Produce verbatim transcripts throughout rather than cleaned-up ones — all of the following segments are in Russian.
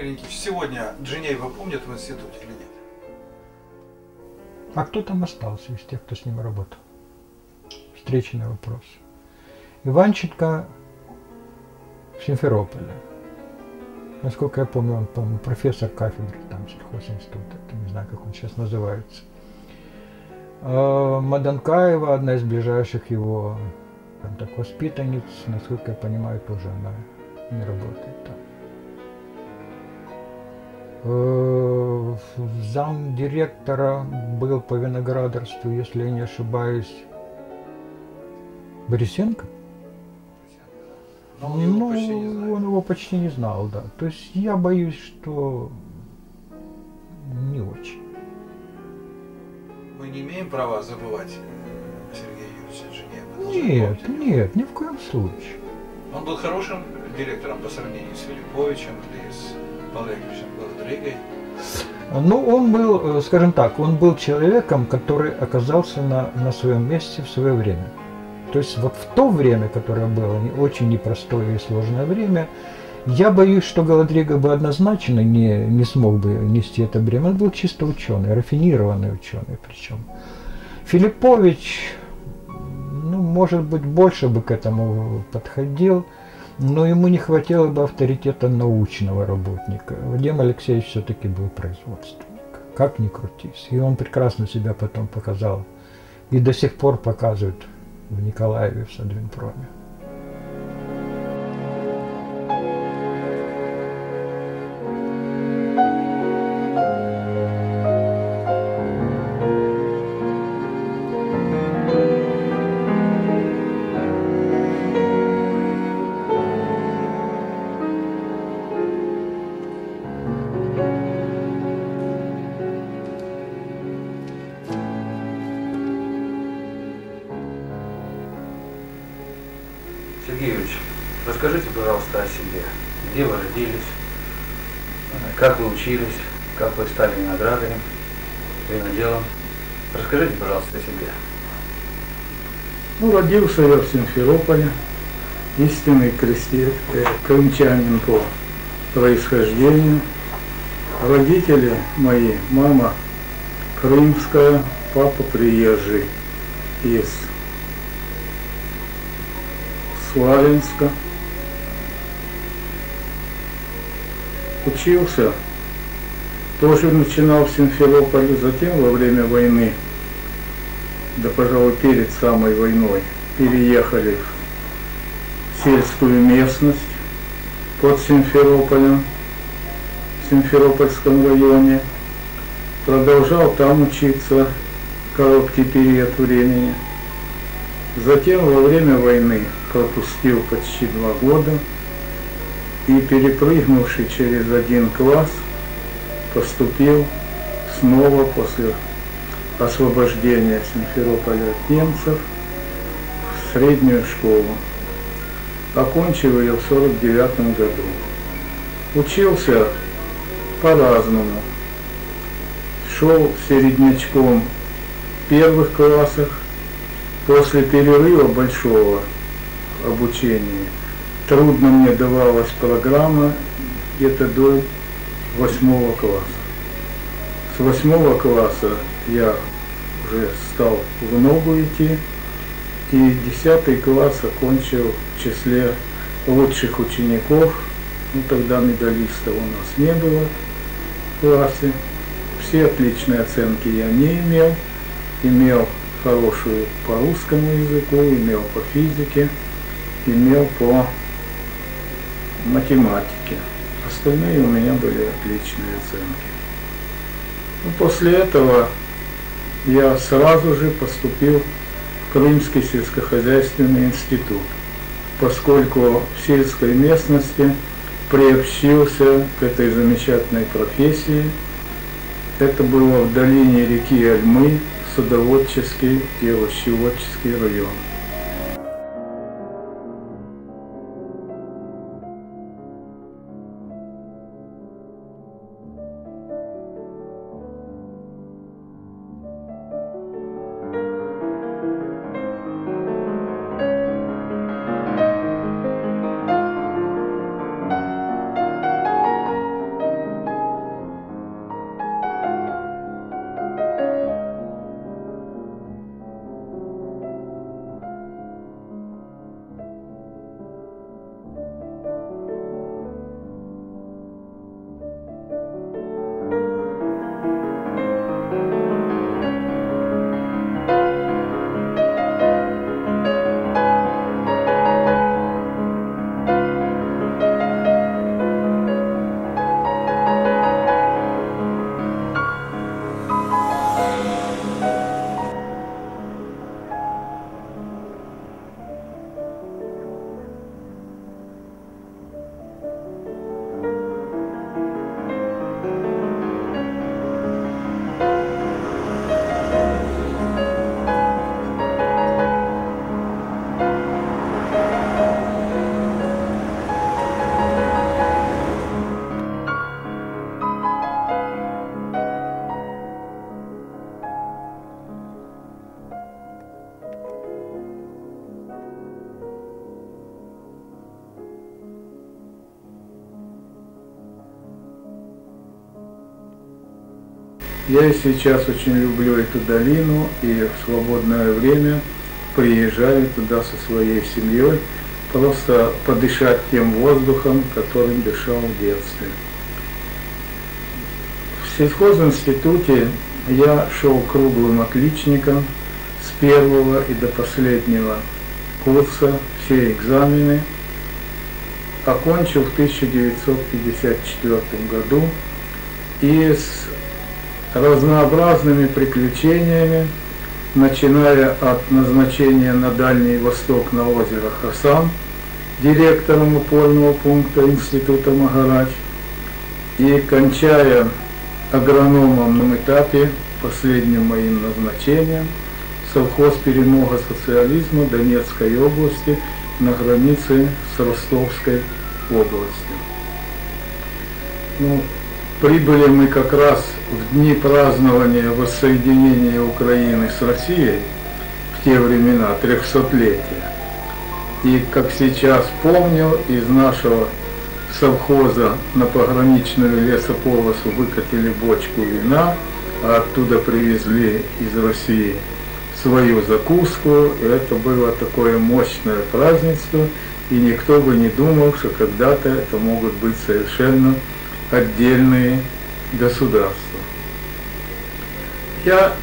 Валерий Никитич, сегодня Джинеева помнят в институте или нет? А кто там остался из тех, кто с ним работал? Встречный вопрос. Иванченко в Симферополе. Насколько я помню, он, по-моему, профессор кафедры там сельхозинститута, не знаю, как он сейчас называется. А Маданкаева, одна из ближайших его там, так, воспитанниц, насколько я понимаю, тоже она не работает там. Зам директора был по виноградарству, если я не ошибаюсь, Борисенко? Но он его ну, почти не знает. Он его почти не знал, да. То есть я боюсь, что не очень. Мы не имеем права забывать Сергея Юрьевича Джинеева? Нет, нет, ни в коем случае. Он был хорошим директором по сравнению с Филипповичем или с Павлом Яковлевичем Галадригой. Ну, он был, скажем так, он был человеком, который оказался на, на своем месте в свое время. То есть вот в то время, которое было очень непростое и сложное время, я боюсь, что Галадрига бы однозначно не, не смог бы нести это бремя. Он был чисто ученый, рафинированный ученый причем. Филиппович, ну, может быть, больше бы к этому подходил, но ему не хватило бы авторитета научного работника. Вадим Алексеевич все-таки был производственник, как ни крутись. И он прекрасно себя потом показал. И до сих пор показывает в Николаеве, в Садвинпроме. Сергей Юрьевич, расскажите, пожалуйста, о себе. Где вы родились, как вы учились, как вы стали виноградарем, виноделом. Расскажите, пожалуйста, о себе. Ну, родился я в Симферополе, истинный крестьян, э, крымчанин по происхождению. Родители мои, мама крымская, папа приезжий из Славянска. Учился, тоже начинал в Симферополе, затем во время войны, да, пожалуй, перед самой войной, переехали в сельскую местность под Симферополем, в Симферопольском районе. Продолжал там учиться короткий период времени. Затем во время войны пропустил почти два года и, перепрыгнувший через один класс, поступил снова после освобождения Симферополя от немцев в среднюю школу. Окончил ее в сорок девятом году. Учился по-разному. Шел середнячком в первых классах. После перерыва большого обучения трудно мне давалась программа где-то до восьмого класса. С восьмого класса я уже стал в ногу идти, и десятый класс окончил в числе лучших учеников. Ну, тогда медалистов у нас не было в классе. Все отличные оценки я не имел. Имел хорошую по русскому языку, имел по физике, имел по математике. Остальные у меня были отличные оценки. Ну, после этого я сразу же поступил в Крымский сельскохозяйственный институт, поскольку в сельской местности приобщился к этой замечательной профессии. Это было в долине реки Альмы, садоводческий и овощеводческий район. Я и сейчас очень люблю эту долину, и в свободное время приезжаю туда со своей семьей, просто подышать тем воздухом, которым дышал в детстве. В сельхозинституте я шел круглым отличником с первого и до последнего курса, все экзамены. Окончил в тысяча девятьсот пятьдесят четвёртом году и с разнообразными приключениями, начиная от назначения на Дальний Восток на озеро Хасан директором опорного пункта института Магарач и кончая агрономом на этапе, последним моим назначением, совхоз «Перемога социализма» Донецкой области на границе с Ростовской областью. Ну, прибыли мы как раз в дни празднования воссоединения Украины с Россией в те времена, трехсотлетия. И, как сейчас помню, из нашего совхоза на пограничную лесополосу выкатили бочку вина, а оттуда привезли из России свою закуску. И это было такое мощное празднество, и никто бы не думал, что когда-то это могут быть совершенно отдельные государства. Я,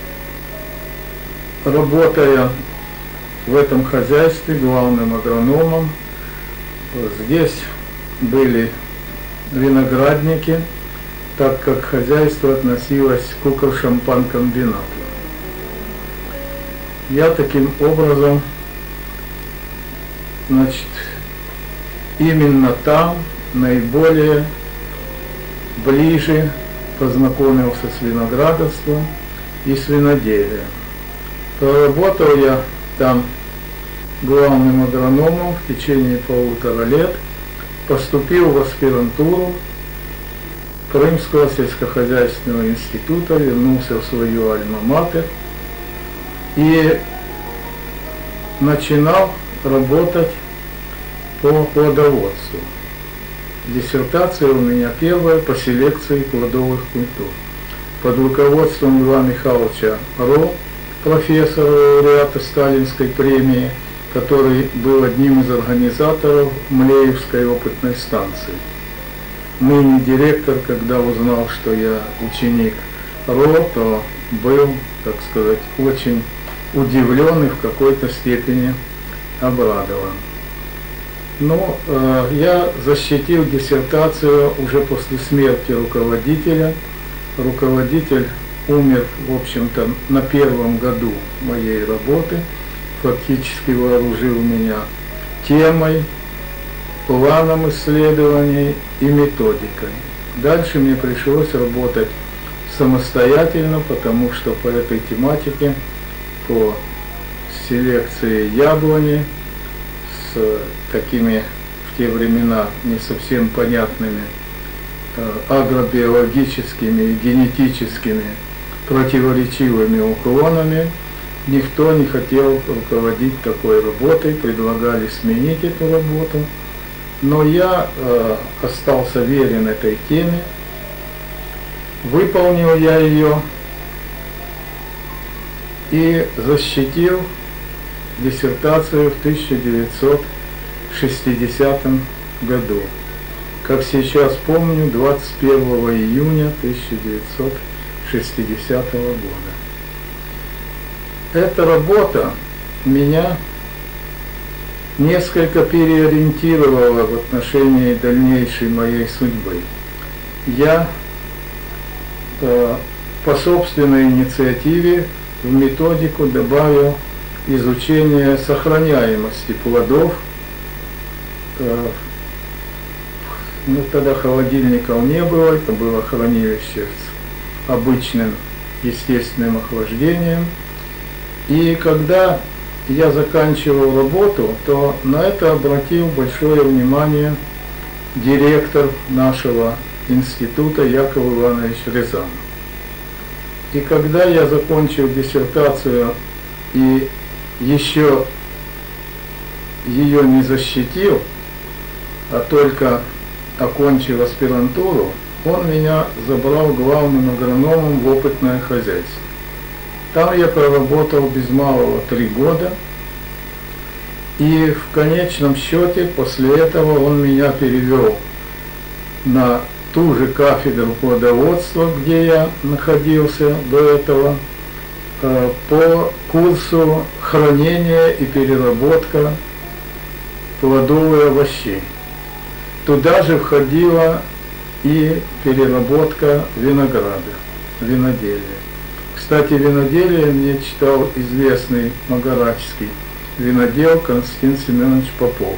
работая в этом хозяйстве главным агрономом, здесь были виноградники, так как хозяйство относилось к Укршампанкомбинату. Я таким образом, значит, именно там наиболее ближе познакомился с виноградарством и с виноделием. Проработал я там главным агрономом в течение полутора лет, поступил в аспирантуру Крымского сельскохозяйственного института, вернулся в свою альма-матер и начинал работать по плодоводству. Диссертация у меня первая по селекции плодовых культур. Под руководством Льва Михайловича Ро, профессора, лауреата Сталинской премии, который был одним из организаторов Млеевской опытной станции. Ныне директор, когда узнал, что я ученик Ро, то был, так сказать, очень удивлен и в какой-то степени обрадован. Но э, я защитил диссертацию уже после смерти руководителя. Руководитель умер, в общем-то, на первом году моей работы, фактически вооружил меня темой, планом исследований и методикой. Дальше мне пришлось работать самостоятельно, потому что по этой тематике, по селекции яблони, с такими в те времена не совсем понятными э, агробиологическими и генетическими противоречивыми уклонами, никто не хотел руководить такой работой, предлагали сменить эту работу, но я э, остался верен этой теме, выполнил я ее и защитил диссертацию в тысяча девятьсот шестидесятом году. Как сейчас помню, двадцать первого июня тысяча девятьсот шестидесятого года. Эта работа меня несколько переориентировала в отношении дальнейшей моей судьбы. Я э, по собственной инициативе в методику добавил изучение сохраняемости плодов. Ну, тогда холодильников не было, это было хранилище с обычным естественным охлаждением. И когда я заканчивал работу, то на это обратил большое внимание директор нашего института Яков Иванович Рязанов. И когда я закончил диссертацию и еще ее не защитил, а только окончив аспирантуру, он меня забрал главным агрономом в опытное хозяйство. Там я проработал без малого три года, и в конечном счете после этого он меня перевел на ту же кафедру плодоводства, где я находился до этого, по курсу хранения и переработка плодов и овощей. Туда же входила и переработка винограда, виноделия. Кстати, виноделие мне читал известный магаратский винодел Константин Семенович Попов.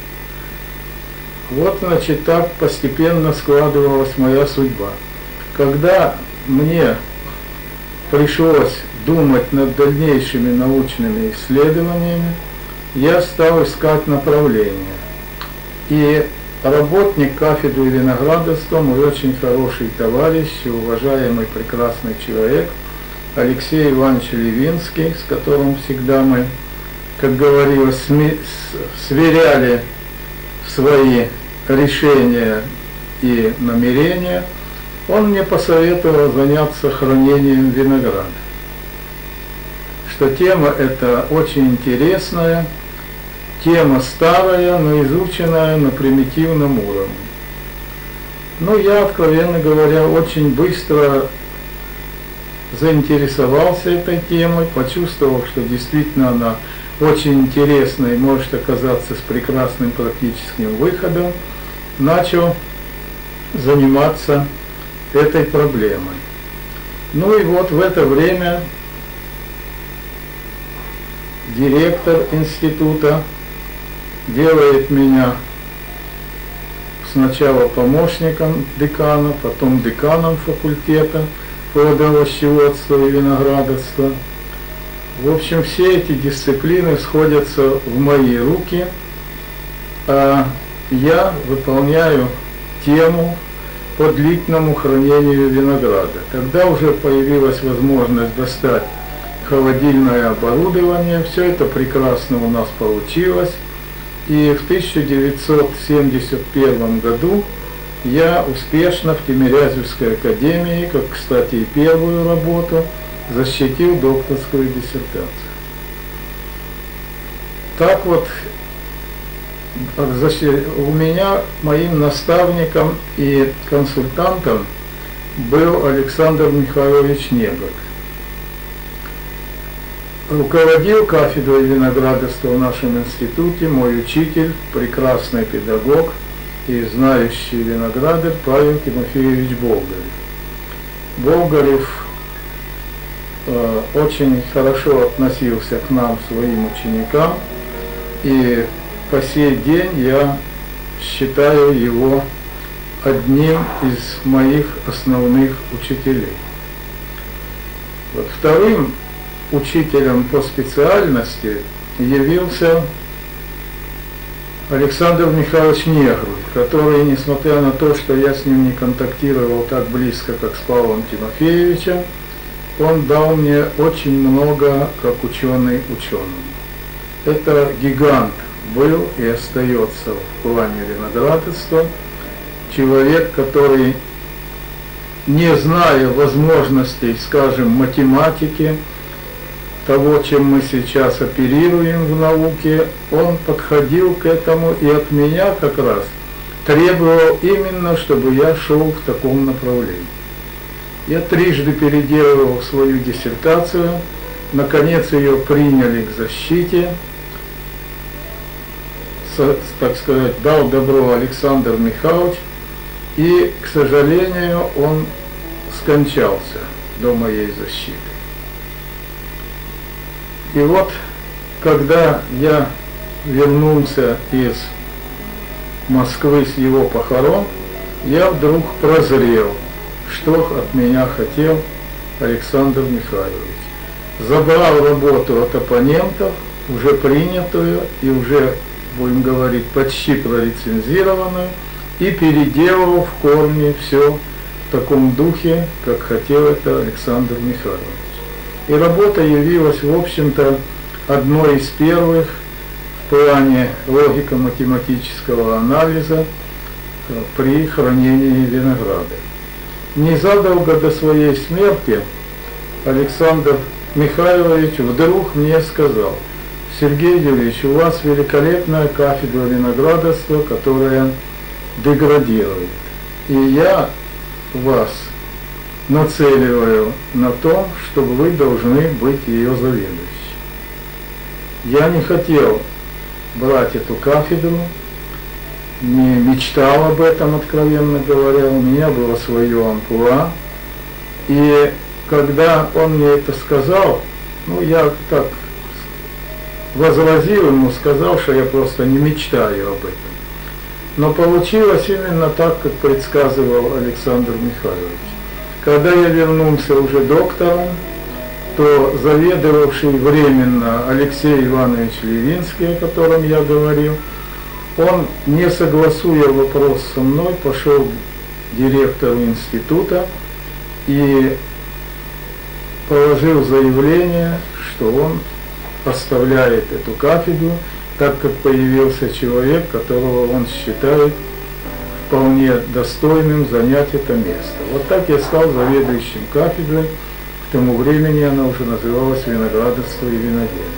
Вот, значит, так постепенно складывалась моя судьба. Когда мне пришлось думать над дальнейшими научными исследованиями, я стал искать направление. И работник кафедры виноградарства, мой очень хороший товарищ, уважаемый прекрасный человек, Алексей Иванович Левинский, с которым всегда мы, как говорилось, сверяли свои решения и намерения, он мне посоветовал заняться хранением винограда. Что тема эта очень интересная, тема старая, но изученная на примитивном уровне. Но я, откровенно говоря, очень быстро заинтересовался этой темой, почувствовал, что действительно она очень интересная и может оказаться с прекрасным практическим выходом, начал заниматься этой проблемой. Ну и вот в это время директор института делает меня сначала помощником декана, потом деканом факультета плодовощеводства и виноградарства. В общем, все эти дисциплины сходятся в мои руки, а я выполняю тему по длительному хранению винограда. Тогда уже появилась возможность достать холодильное оборудование, все это прекрасно у нас получилось. И в тысяча девятьсот семьдесят первом году я успешно в Тимирязевской академии, как, кстати, и первую работу, защитил докторскую диссертацию. Так вот, у меня моим наставником и консультантом был Александр Михайлович Негр. Руководил кафедрой виноградарства в нашем институте мой учитель, прекрасный педагог и знающий виноградарь Павел Тимофеевич Болгарев. Болгарев э, очень хорошо относился к нам, своим ученикам, и по сей день я считаю его одним из моих основных учителей. Вот вторым учителем по специальности явился Александр Михайлович Негруль, который, несмотря на то, что я с ним не контактировал так близко, как с Павлом Тимофеевичем, он дал мне очень много как ученый ученому. Это гигант был и остается в плане виноградарства, человек, который, не зная возможностей, скажем, математики, того, чем мы сейчас оперируем в науке, он подходил к этому и от меня как раз требовал именно, чтобы я шел в таком направлении. Я трижды переделывал свою диссертацию, наконец ее приняли к защите, С, так сказать, дал добро Александр Михайлович, и, к сожалению, он скончался до моей защиты. И вот, когда я вернулся из Москвы с его похорон, я вдруг прозрел, что от меня хотел Александр Михайлович. Забрал работу от оппонентов, уже принятую и уже, будем говорить, почти прорецензированную, и переделал в корне все в таком духе, как хотел это Александр Михайлович. И работа явилась, в общем-то, одной из первых в плане логико-математического анализа при хранении винограда. Незадолго до своей смерти Александр Михайлович вдруг мне сказал: Сергей Юрьевич, у вас великолепная кафедра виноградарства, которая деградирует. И я вас нацеливаю на то, чтобы вы должны быть ее заведующим. Я не хотел брать эту кафедру, не мечтал об этом, откровенно говоря, у меня было свое амплуа. И когда он мне это сказал, ну я так возразил ему, сказал, что я просто не мечтаю об этом. Но получилось именно так, как предсказывал Александр Михайлович. Когда я вернулся уже доктором, то заведовавший временно Алексей Иванович Левинский, о котором я говорил, он, не согласуя вопрос со мной, пошел к директору института и положил заявление, что он оставляет эту кафедру, так как появился человек, которого он считает вполне достойным занять это место. Вот так я стал заведующим кафедрой. К тому времени она уже называлась «Виноградарство и виноделие».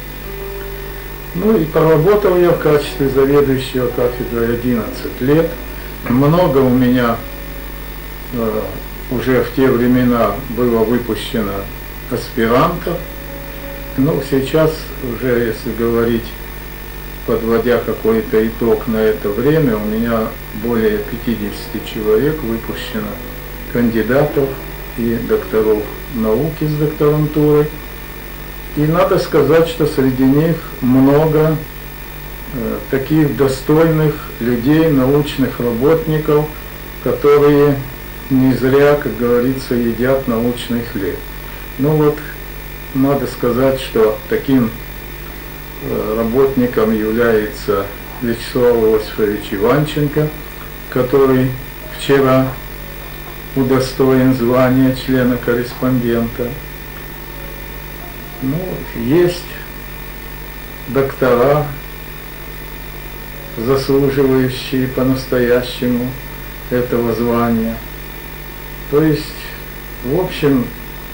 Ну и проработал я в качестве заведующего кафедрой одиннадцать лет. Много у меня э, уже в те времена было выпущено аспирантов. Ну, сейчас уже, если говорить, подводя какой-то итог на это время, у меня более пятидесяти человек выпущено, кандидатов и докторов науки с докторантурой. И надо сказать, что среди них много э, таких достойных людей, научных работников, которые не зря, как говорится, едят научный хлеб. Ну вот, надо сказать, что таким э, работником является Вячеслав Иосифович Иванченко, который вчера удостоен звания члена-корреспондента. Ну, есть доктора, заслуживающие по-настоящему этого звания. То есть, в общем,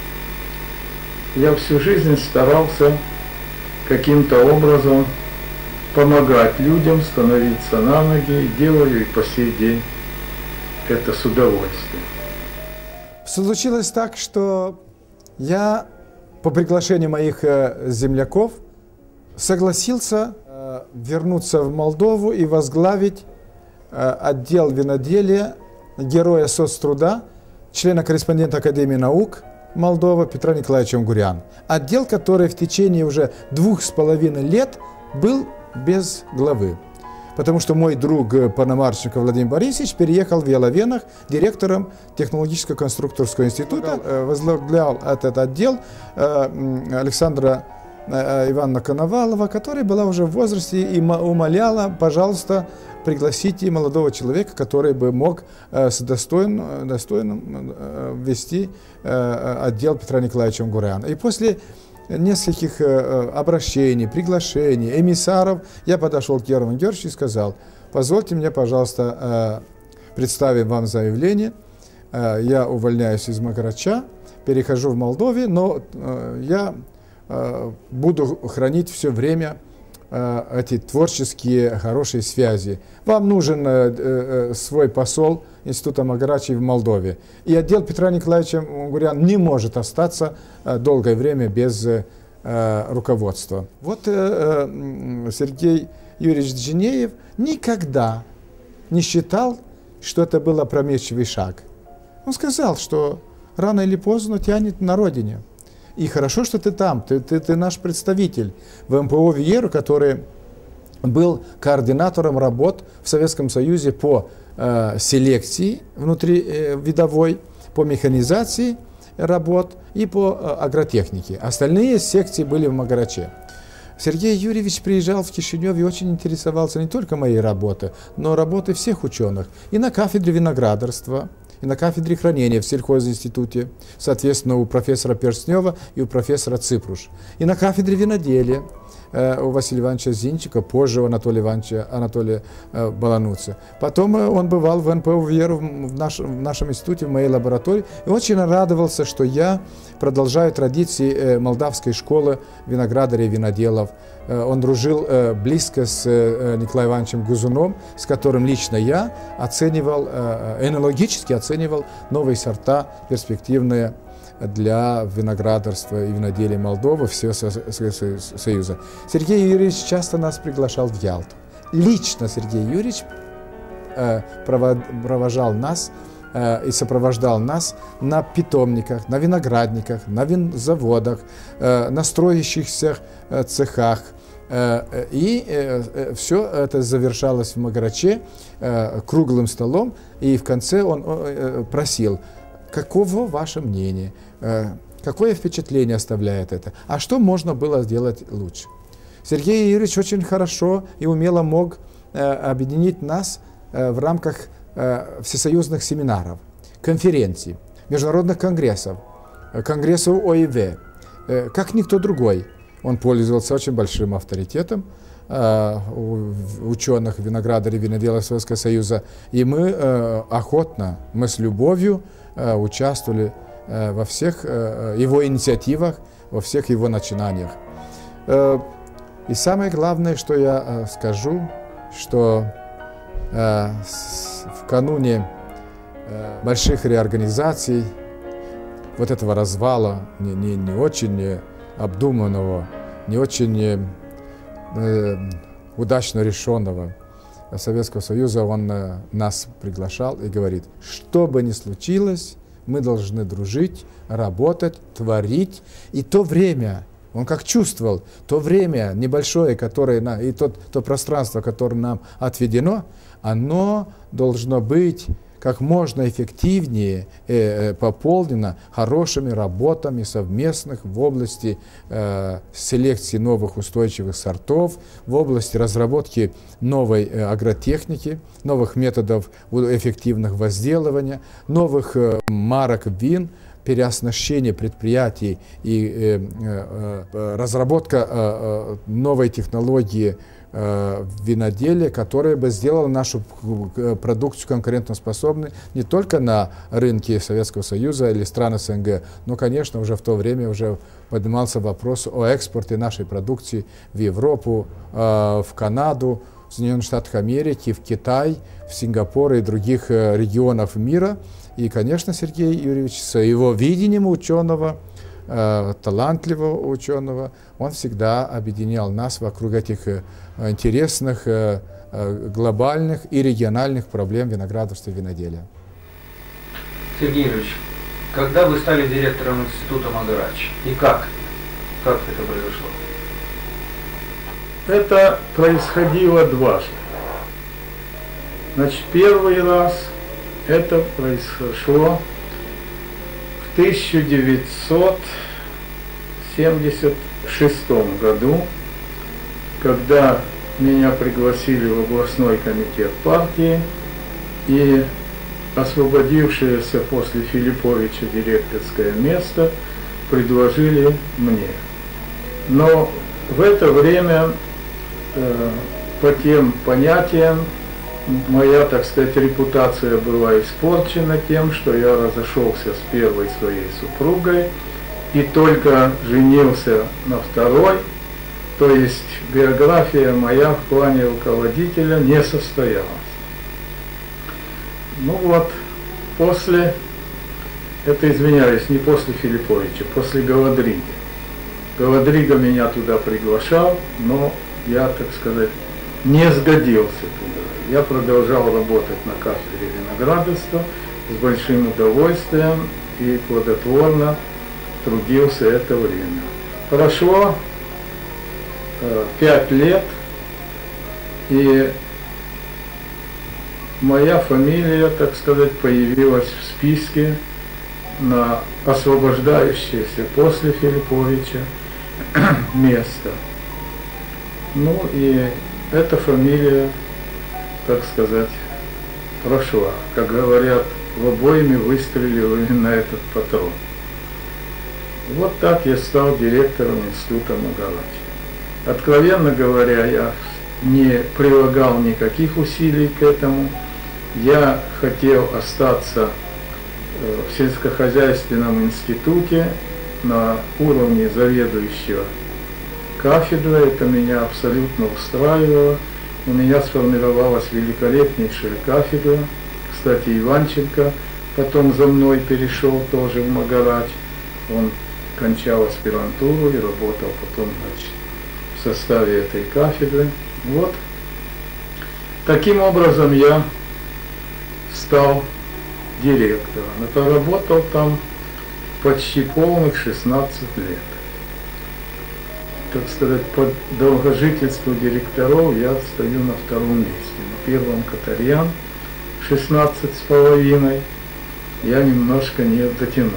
я всю жизнь старался каким-то образом помогать людям становиться на ноги, и делаю и по сей день это с удовольствием. Случилось так, что я по приглашению моих земляков согласился вернуться в Молдову и возглавить отдел виноделия героя соцтруда, члена-корреспондента Академии наук Молдовы Петра Николаевича Унгуряна. Отдел, который в течение уже двух с половиной лет был без главы. Потому что мой друг Пономарченко Владимир Борисович переехал в Яловенах директором технологического конструкторского института, возглавлял этот отдел Александра Ивановна Коновалова, которая была уже в возрасте и умоляла, пожалуйста, пригласите молодого человека, который бы мог с достойным, достойным вести отдел Петра Николаевича Унгуряна. И после нескольких обращений, приглашений, эмиссаров, я подошел к Герману Георгиевичу и сказал: позвольте мне, пожалуйста, представить вам заявление. Я увольняюсь из Магарача, перехожу в Молдове, но я буду хранить все время эти творческие хорошие связи. Вам нужен свой посол Института Магарачи в Молдове. И отдел Петра Николаевича Унгуряна не может остаться долгое время без руководства. Вот Сергей Юрьевич Джинеев никогда не считал, что это был опрометчивый шаг. Он сказал, что рано или поздно тянет на родине. И хорошо, что ты там, ты, ты, ты наш представитель в эм пэ о Виеру, который был координатором работ в Советском Союзе по э, селекции внутривидовой, по механизации работ и по э, агротехнике. Остальные секции были в Магараче. Сергей Юрьевич приезжал в Кишинев и очень интересовался не только моей работой, но работой всех ученых. И на кафедре виноградарства, и на кафедре хранения в сельхозинституте, соответственно, у профессора Перстнева и у профессора Ципруш. И на кафедре виноделия, у Василия Ивановича Зинчика, позже у Анатолия Ивановича Анатолия Балануца. Потом он бывал в эн пэ у Веру в, наш, в нашем институте, в моей лаборатории, и очень радовался, что я продолжаю традиции молдавской школы виноградарей и виноделов. Он дружил близко с Николаем Ивановичем Гузуном, с которым лично я оценивал, энологически оценивал новые сорта, перспективные для виноградарства и виноделия Молдовы, всего Союза. Сергей Юрьевич часто нас приглашал в Ялту. Лично Сергей Юрьевич провожал нас и сопровождал нас на питомниках, на виноградниках, на винзаводах, на строящихся цехах. И все это завершалось в Могораче круглым столом, и в конце он просил: каково ваше мнение, какое впечатление оставляет это, а что можно было сделать лучше? Сергей Юрьевич очень хорошо и умело мог объединить нас в рамках всесоюзных семинаров, конференций, международных конгрессов, конгрессов о и вэ, как никто другой. Он пользовался очень большим авторитетом у ученых, виноградарей, виноделов Советского Союза, и мы охотно, мы с любовью участвовали во всех его инициативах, во всех его начинаниях. И самое главное, что я скажу, что в кануне больших реорганизаций, вот этого развала, не, не, не очень обдуманного, не очень э, удачно решенного Советского Союза, он э, нас приглашал и говорит: что бы ни случилось, мы должны дружить, работать, творить. И то время, он как чувствовал, то время небольшое, которое на, и тот, то пространство, которое нам отведено, оно должно быть как можно эффективнее э, пополнено хорошими работами совместных в области э, селекции новых устойчивых сортов, в области разработки новой э, агротехники, новых методов эффективных возделывания, новых э, марок вин, переоснащение предприятий и э, э, э, разработка э, э, новой технологии виноделия, которое бы сделало нашу продукцию конкурентоспособной не только на рынке Советского Союза или стран эс эн гэ, но, конечно, уже в то время уже поднимался вопрос о экспорте нашей продукции в Европу, в Канаду, в Соединенных Штатах Америки, в Китай, в Сингапур и других регионов мира. И, конечно, Сергей Юрьевич с его видением ученого, талантливого ученого, он всегда объединял нас вокруг этих интересных глобальных и региональных проблем виноградарства и виноделия. Сергей Юрьевич, когда вы стали директором института Могорач и как? Как это произошло? Это происходило дважды. Значит, первый раз это произошло в тысяча девятьсот семьдесят шестом году, когда меня пригласили в областной комитет партии, и освободившееся после Филипповича директорское место предложили мне. Но в это время э, по тем понятиям моя, так сказать, репутация была испорчена тем, что я разошелся с первой своей супругой и только женился на второй, то есть биография моя в плане руководителя не состоялась. Ну вот, после, это извиняюсь, не после Филипповича, после Галадриги. Галадрига меня туда приглашал, но я, так сказать, не сгодился туда. Я продолжал работать на кафедре виноградарства с большим удовольствием и плодотворно трудился это время. Прошло э, пять лет, и моя фамилия, так сказать, появилась в списке на освобождающееся после Филипповича место. Ну и эта фамилия, так сказать, прошла. Как говорят, в обойме выстрелил именно этот патрон. Вот так я стал директором института Могорач. Откровенно говоря, я не прилагал никаких усилий к этому. Я хотел остаться в сельскохозяйственном институте на уровне заведующего кафедрой. Это меня абсолютно устраивало. У меня сформировалась великолепнейшая кафедра. Кстати, Иванченко потом за мной перешел тоже в Магарач. Он кончал аспирантуру и работал потом, значит, в составе этой кафедры. Вот. Таким образом я стал директором. И проработал там почти полных шестнадцать лет. Так сказать, по долгожительству директоров я стою на втором месте. На первом Катарьян шестнадцать с половиной, я немножко не дотянул.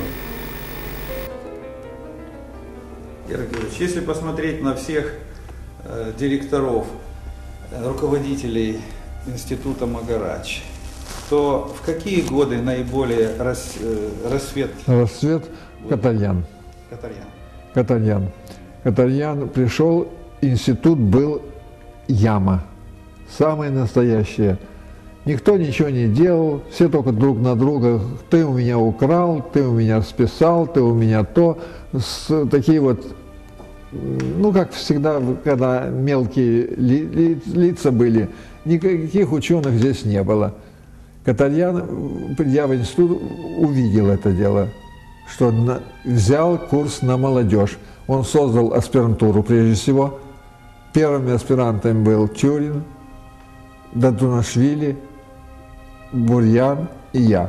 Георгий Георгиевич, если посмотреть на всех э, директоров, э, руководителей института Магарач, то в какие годы наиболее рас, э, расцвет? Расцвет Катарьян. Катарьян. Катарьян. Катарьян пришел, институт был яма, самое настоящее. Никто ничего не делал, все только друг на друга. Ты у меня украл, ты у меня списал, ты у меня то. С, такие вот, ну как всегда, когда мелкие ли, ли, лица были, никаких ученых здесь не было. Катарьян, придя в институт, увидел это дело, что на, взял курс на молодежь. Он создал аспирантуру прежде всего. Первыми аспирантами был Тюрин, Датунашвили, Бурьян и я.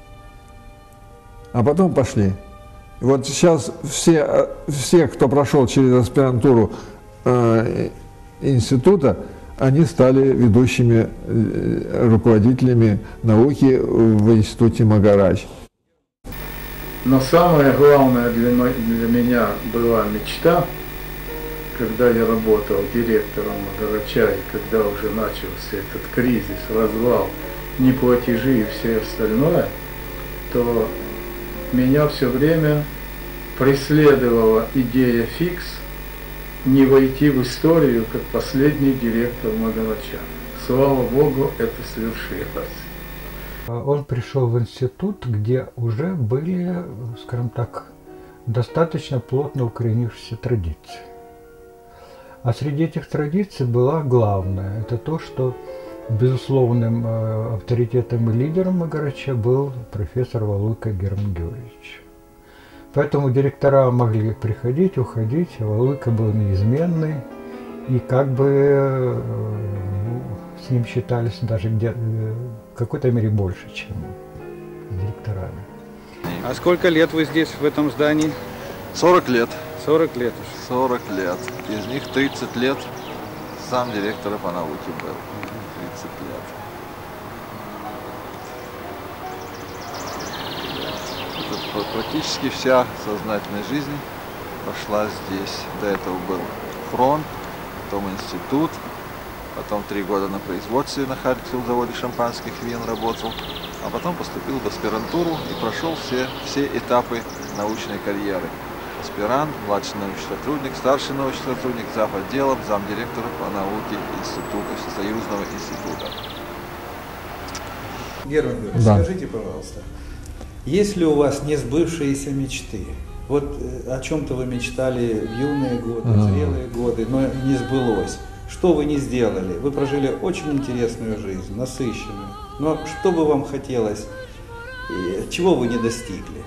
А потом пошли. И вот сейчас все, все, кто прошел через аспирантуру э, института, они стали ведущими э, руководителями науки в институте Магарач. Но самое главное для, для меня была мечта, когда я работал директором Магарача, и когда уже начался этот кризис, развал, неплатежи и все остальное, то меня все время преследовала идея фикс не войти в историю как последний директор Магарача. Слава Богу, это свершилось. Он пришел в институт, где уже были, скажем так, достаточно плотно укоренившиеся традиции. А среди этих традиций была главная. Это то, что безусловным авторитетом и лидером Магарача был профессор Валуйко Герман Георгиевич. Поэтому директора могли приходить, уходить, а Валуйко был неизменный. И как бы с ним считались даже где в какой-то мере больше, чем с директорами. А сколько лет вы здесь, в этом здании? сорок лет. сорок лет уже. сорок лет. Из них тридцать лет сам директора по науке был. тридцать лет. Это практически вся сознательная жизнь прошла здесь. До этого был фронт, потом институт, потом три года на производстве на Харьковском заводе шампанских вин работал, а потом поступил в аспирантуру и прошел все, все этапы научной карьеры. Аспирант, младший научный сотрудник, старший научный сотрудник, зав. Отделом, замдиректора по науке института, Союзного института. Герман Георгиевич, да. Скажите, пожалуйста, есть ли у вас несбывшиеся мечты? Вот о чем-то вы мечтали в юные годы, в зрелые годы, но не сбылось. Что вы не сделали? Вы прожили очень интересную жизнь, насыщенную. Но что бы вам хотелось, и чего вы не достигли?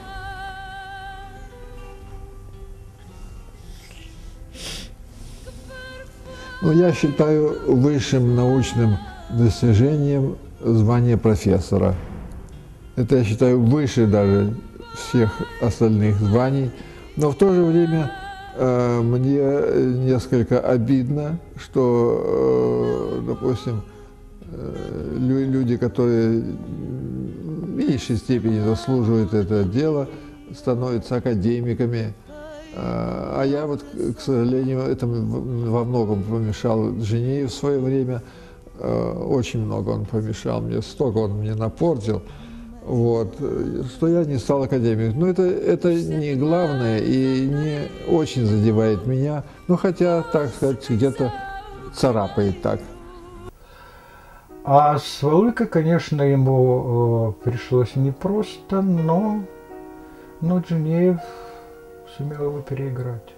Ну, я считаю высшим научным достижением звание профессора. Это, я считаю, выше даже всех остальных званий. Но в то же время э, мне несколько обидно, что, э, допустим, э, люди, которые в меньшей степени заслуживают это дело, становятся академиками. А я вот, к сожалению, этому во многом помешал жене в свое время. Очень много он помешал мне, столько он мне напортил. вот, что я не стал академиком. Но это, это не главное и не очень задевает меня, ну хотя, так сказать, где-то царапает так. А с Валуйкой, конечно, ему э, пришлось непросто, но, но Джинеев сумел его переиграть.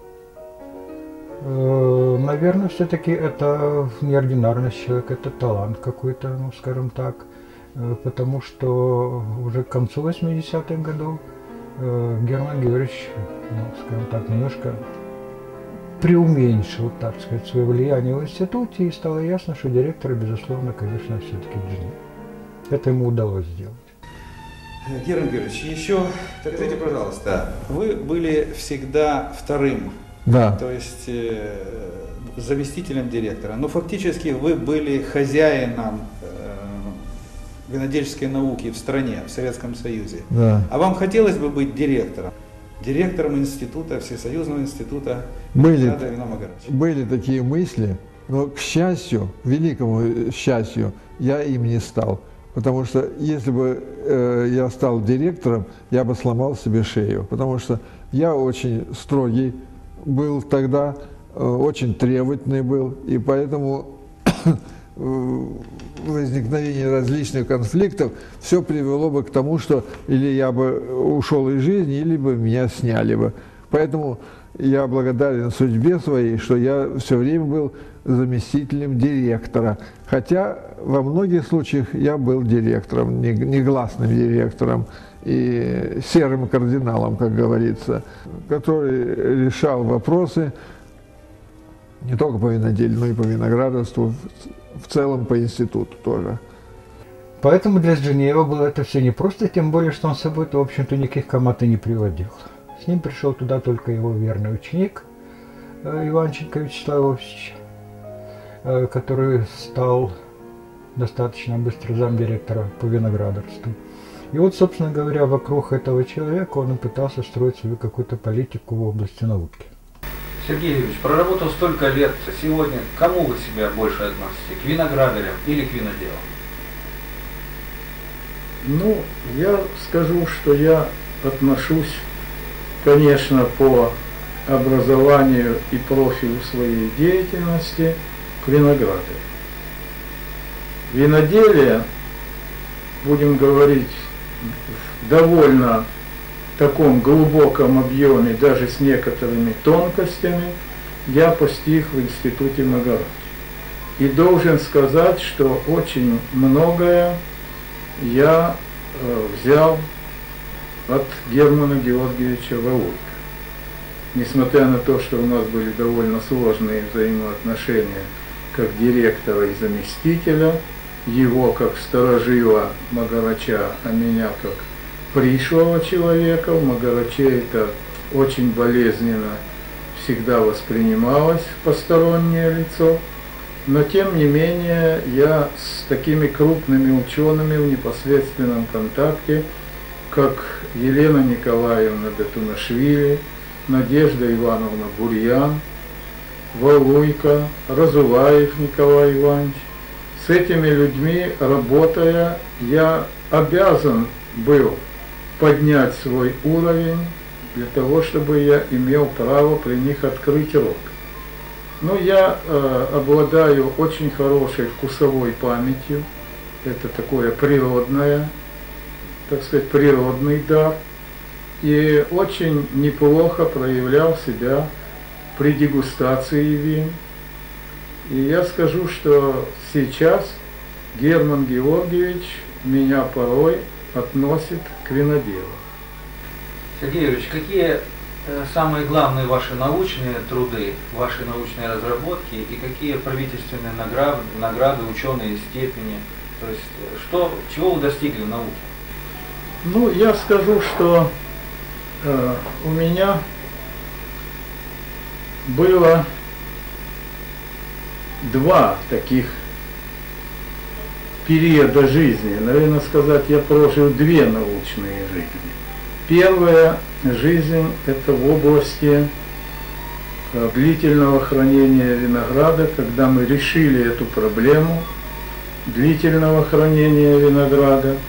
Э, наверное, все-таки это неординарность человека, это талант какой-то, ну, скажем так, э, потому что уже к концу восьмидесятых годов э, Герман Георгиевич, ну, скажем так, немножко преуменьшил, так сказать, свое влияние в институте, и стало ясно, что директора, безусловно, конечно, все-таки Джинеев. Это ему удалось сделать. Герман Георгиевич, еще скажите, пожалуйста, вы были всегда вторым, Да. то есть э, заместителем директора, но фактически вы были хозяином э, винодельческой науки в стране, в Советском Союзе. Да. А вам хотелось бы быть директором? Директором института, Всесоюзного института Были, Винограда и вина Могорача. были такие мысли, но, к счастью, великому счастью, я им не стал. Потому что если бы э, я стал директором, я бы сломал себе шею. Потому что я очень строгий был тогда, э, очень требовательный был, и поэтому возникновение различных конфликтов все привело бы к тому, что или я бы ушел из жизни, или бы меня сняли бы. Поэтому я благодарен судьбе своей, что я все время был заместителем директора. Хотя во многих случаях я был директором, негласным директором и серым кардиналом, как говорится, который решал вопросы не только по виноделию, но и по виноградарству, в целом по институту тоже. Поэтому для Джинеева было это все непросто, тем более, что он с собой-то, в общем-то, никаких команд и не приводил. С ним пришел туда только его верный ученик Иванченко Вячеслав Овсич, который стал достаточно быстро замдиректора по виноградарству. И вот, собственно говоря, вокруг этого человека он и пытался строить свою какую-то политику в области науки. Сергей Юрьевич, проработав столько лет, сегодня к кому вы себя больше относите? К виноградарям или к виноделам? Ну, я скажу, что я отношусь, конечно, по образованию и профилю своей деятельности к виноградарям. Виноделие, будем говорить, в довольно таком глубоком объеме, даже с некоторыми тонкостями, я постиг в институте Могорача. И должен сказать, что очень многое я э, взял от Германа Георгиевича Валуйка. Несмотря на то, что у нас были довольно сложные взаимоотношения как директора и заместителя, его как сторожила Могорача, а меня как пришлого человека, в Могораче это очень болезненно всегда воспринималось постороннее лицо, но тем не менее я с такими крупными учеными в непосредственном контакте, как Елена Николаевна Датунашвили, Надежда Ивановна Бурьян, Валуйка, Разуваев Николай Иванович, с этими людьми работая, я обязан был поднять свой уровень для того, чтобы я имел право при них открыть рот. Но я э, обладаю очень хорошей вкусовой памятью, это такое природное, так сказать, природный дар, и очень неплохо проявлял себя при дегустации вин. И я скажу, что сейчас Герман Георгиевич меня порой относит к виноделу. Сергей Юрьевич, какие самые главные ваши научные труды, ваши научные разработки и какие правительственные награды, награды, ученые степени? То есть, что, чего вы достигли в науке? Ну, я скажу, что э, у меня было два таких периода жизни. Наверное, сказать, я прожил две научные жизни. Первая жизнь – это в области длительного хранения винограда, когда мы решили эту проблему длительного хранения винограда,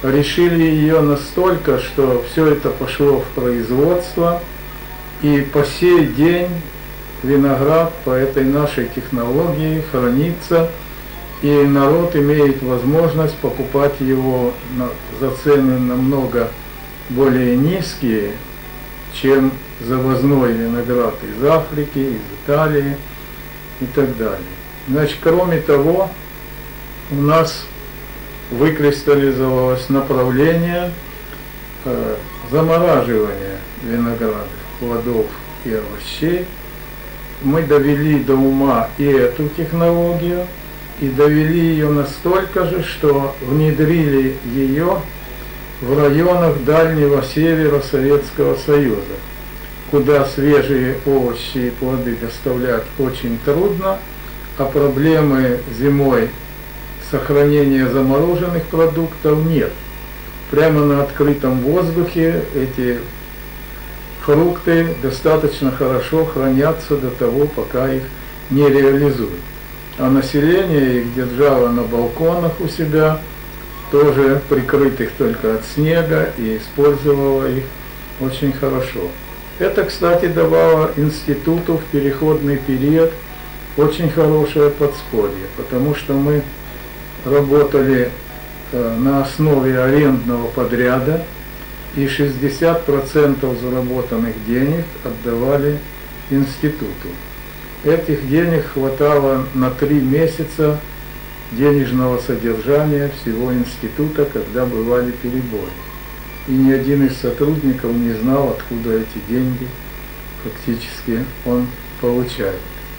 решили ее настолько, что все это пошло в производство, и по сей день виноград по этой нашей технологии хранится, и народ имеет возможность покупать его на, за цены намного более низкие, чем завозной виноград из Африки, из Италии и так далее. Значит, кроме того, у нас выкристаллизовалось направление э, замораживания виноградов, плодов и овощей. Мы довели до ума и эту технологию, и довели ее настолько же, что внедрили ее в районах Дальнего Севера Советского Союза, куда свежие овощи и плоды доставлять очень трудно, а проблемы зимой сохранения замороженных продуктов нет. Прямо на открытом воздухе эти фрукты достаточно хорошо хранятся до того, пока их не реализуют. А население их держало на балконах у себя, тоже прикрытых только от снега, и использовало их очень хорошо. Это, кстати, давало институту в переходный период очень хорошее подспорье, потому что мы работали на основе арендного подряда, и шестьдесят процентов заработанных денег отдавали институту. Этих денег хватало на три месяца денежного содержания всего института, когда бывали перебои. И ни один из сотрудников не знал, откуда эти деньги фактически он получает.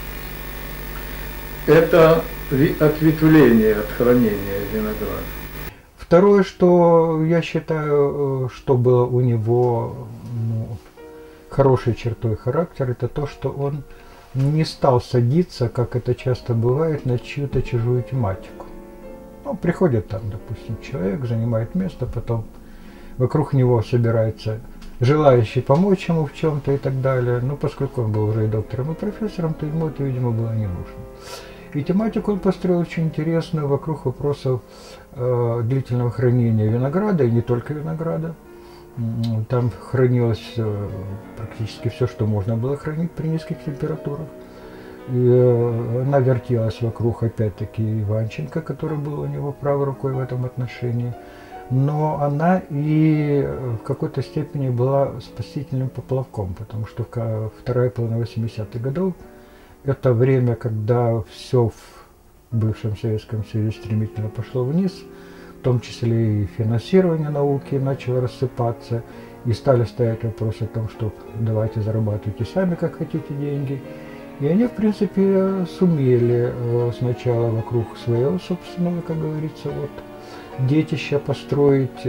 Это ответвление от хранения винограда. Второе, что я считаю, что было у него ну, хорошей чертой характера, это то, что он не стал садиться, как это часто бывает, на чью-то чужую тематику. Ну, приходит там, допустим, человек, занимает место, потом вокруг него собирается желающий помочь ему в чем-то и так далее. Но поскольку он был уже и доктором, и профессором, то ему это, видимо, было не нужно. И тематику он построил очень интересную вокруг вопросов э, длительного хранения винограда, и не только винограда. Там хранилось э, практически все, что можно было хранить при низких температурах. И, э, она вертелась вокруг, опять-таки, Иванченко, который был у него правой рукой в этом отношении. Но она и в какой-то степени была спасительным поплавком, потому что вторая половина восьмидесятых годов это время, когда все в бывшем Советском Союзе стремительно пошло вниз, в том числе и финансирование науки начало рассыпаться, и стали ставить вопрос о том, что давайте зарабатывайте сами, как хотите, деньги. И они, в принципе, сумели сначала вокруг своего собственного, как говорится, вот, детища построить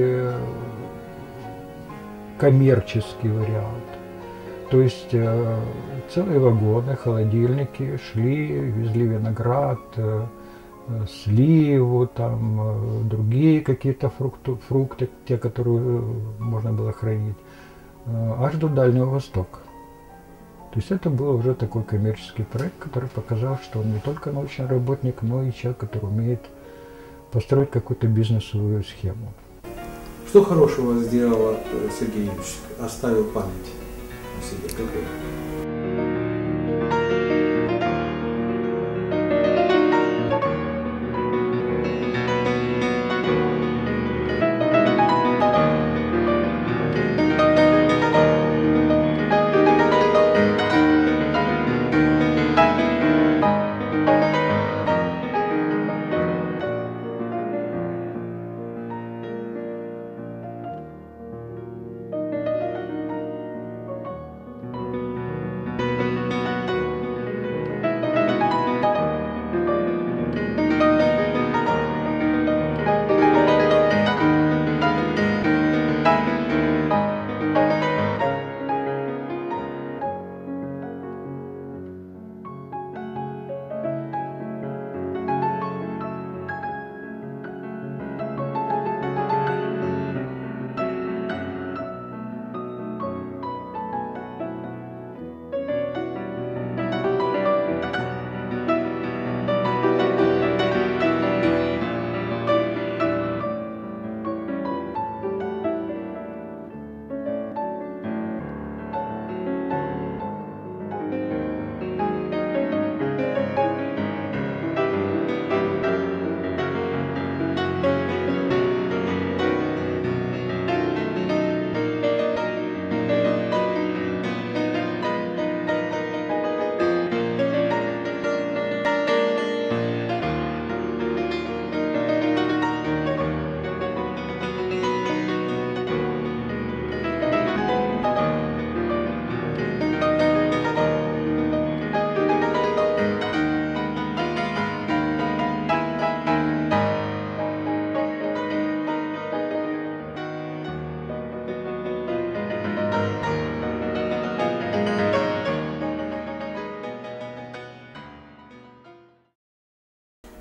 коммерческий вариант. То есть э, целые вагоны, холодильники шли, везли виноград, э, сливу, там, э, другие какие-то фрукты, фрукты, те, которые можно было хранить, э, аж до Дальнего Востока. То есть это был уже такой коммерческий проект, который показал, что он не только научный работник, но и человек, который умеет построить какую-то бизнесовую схему. Что хорошего сделал Сергей Юрьевич, оставил память о себе? Какой?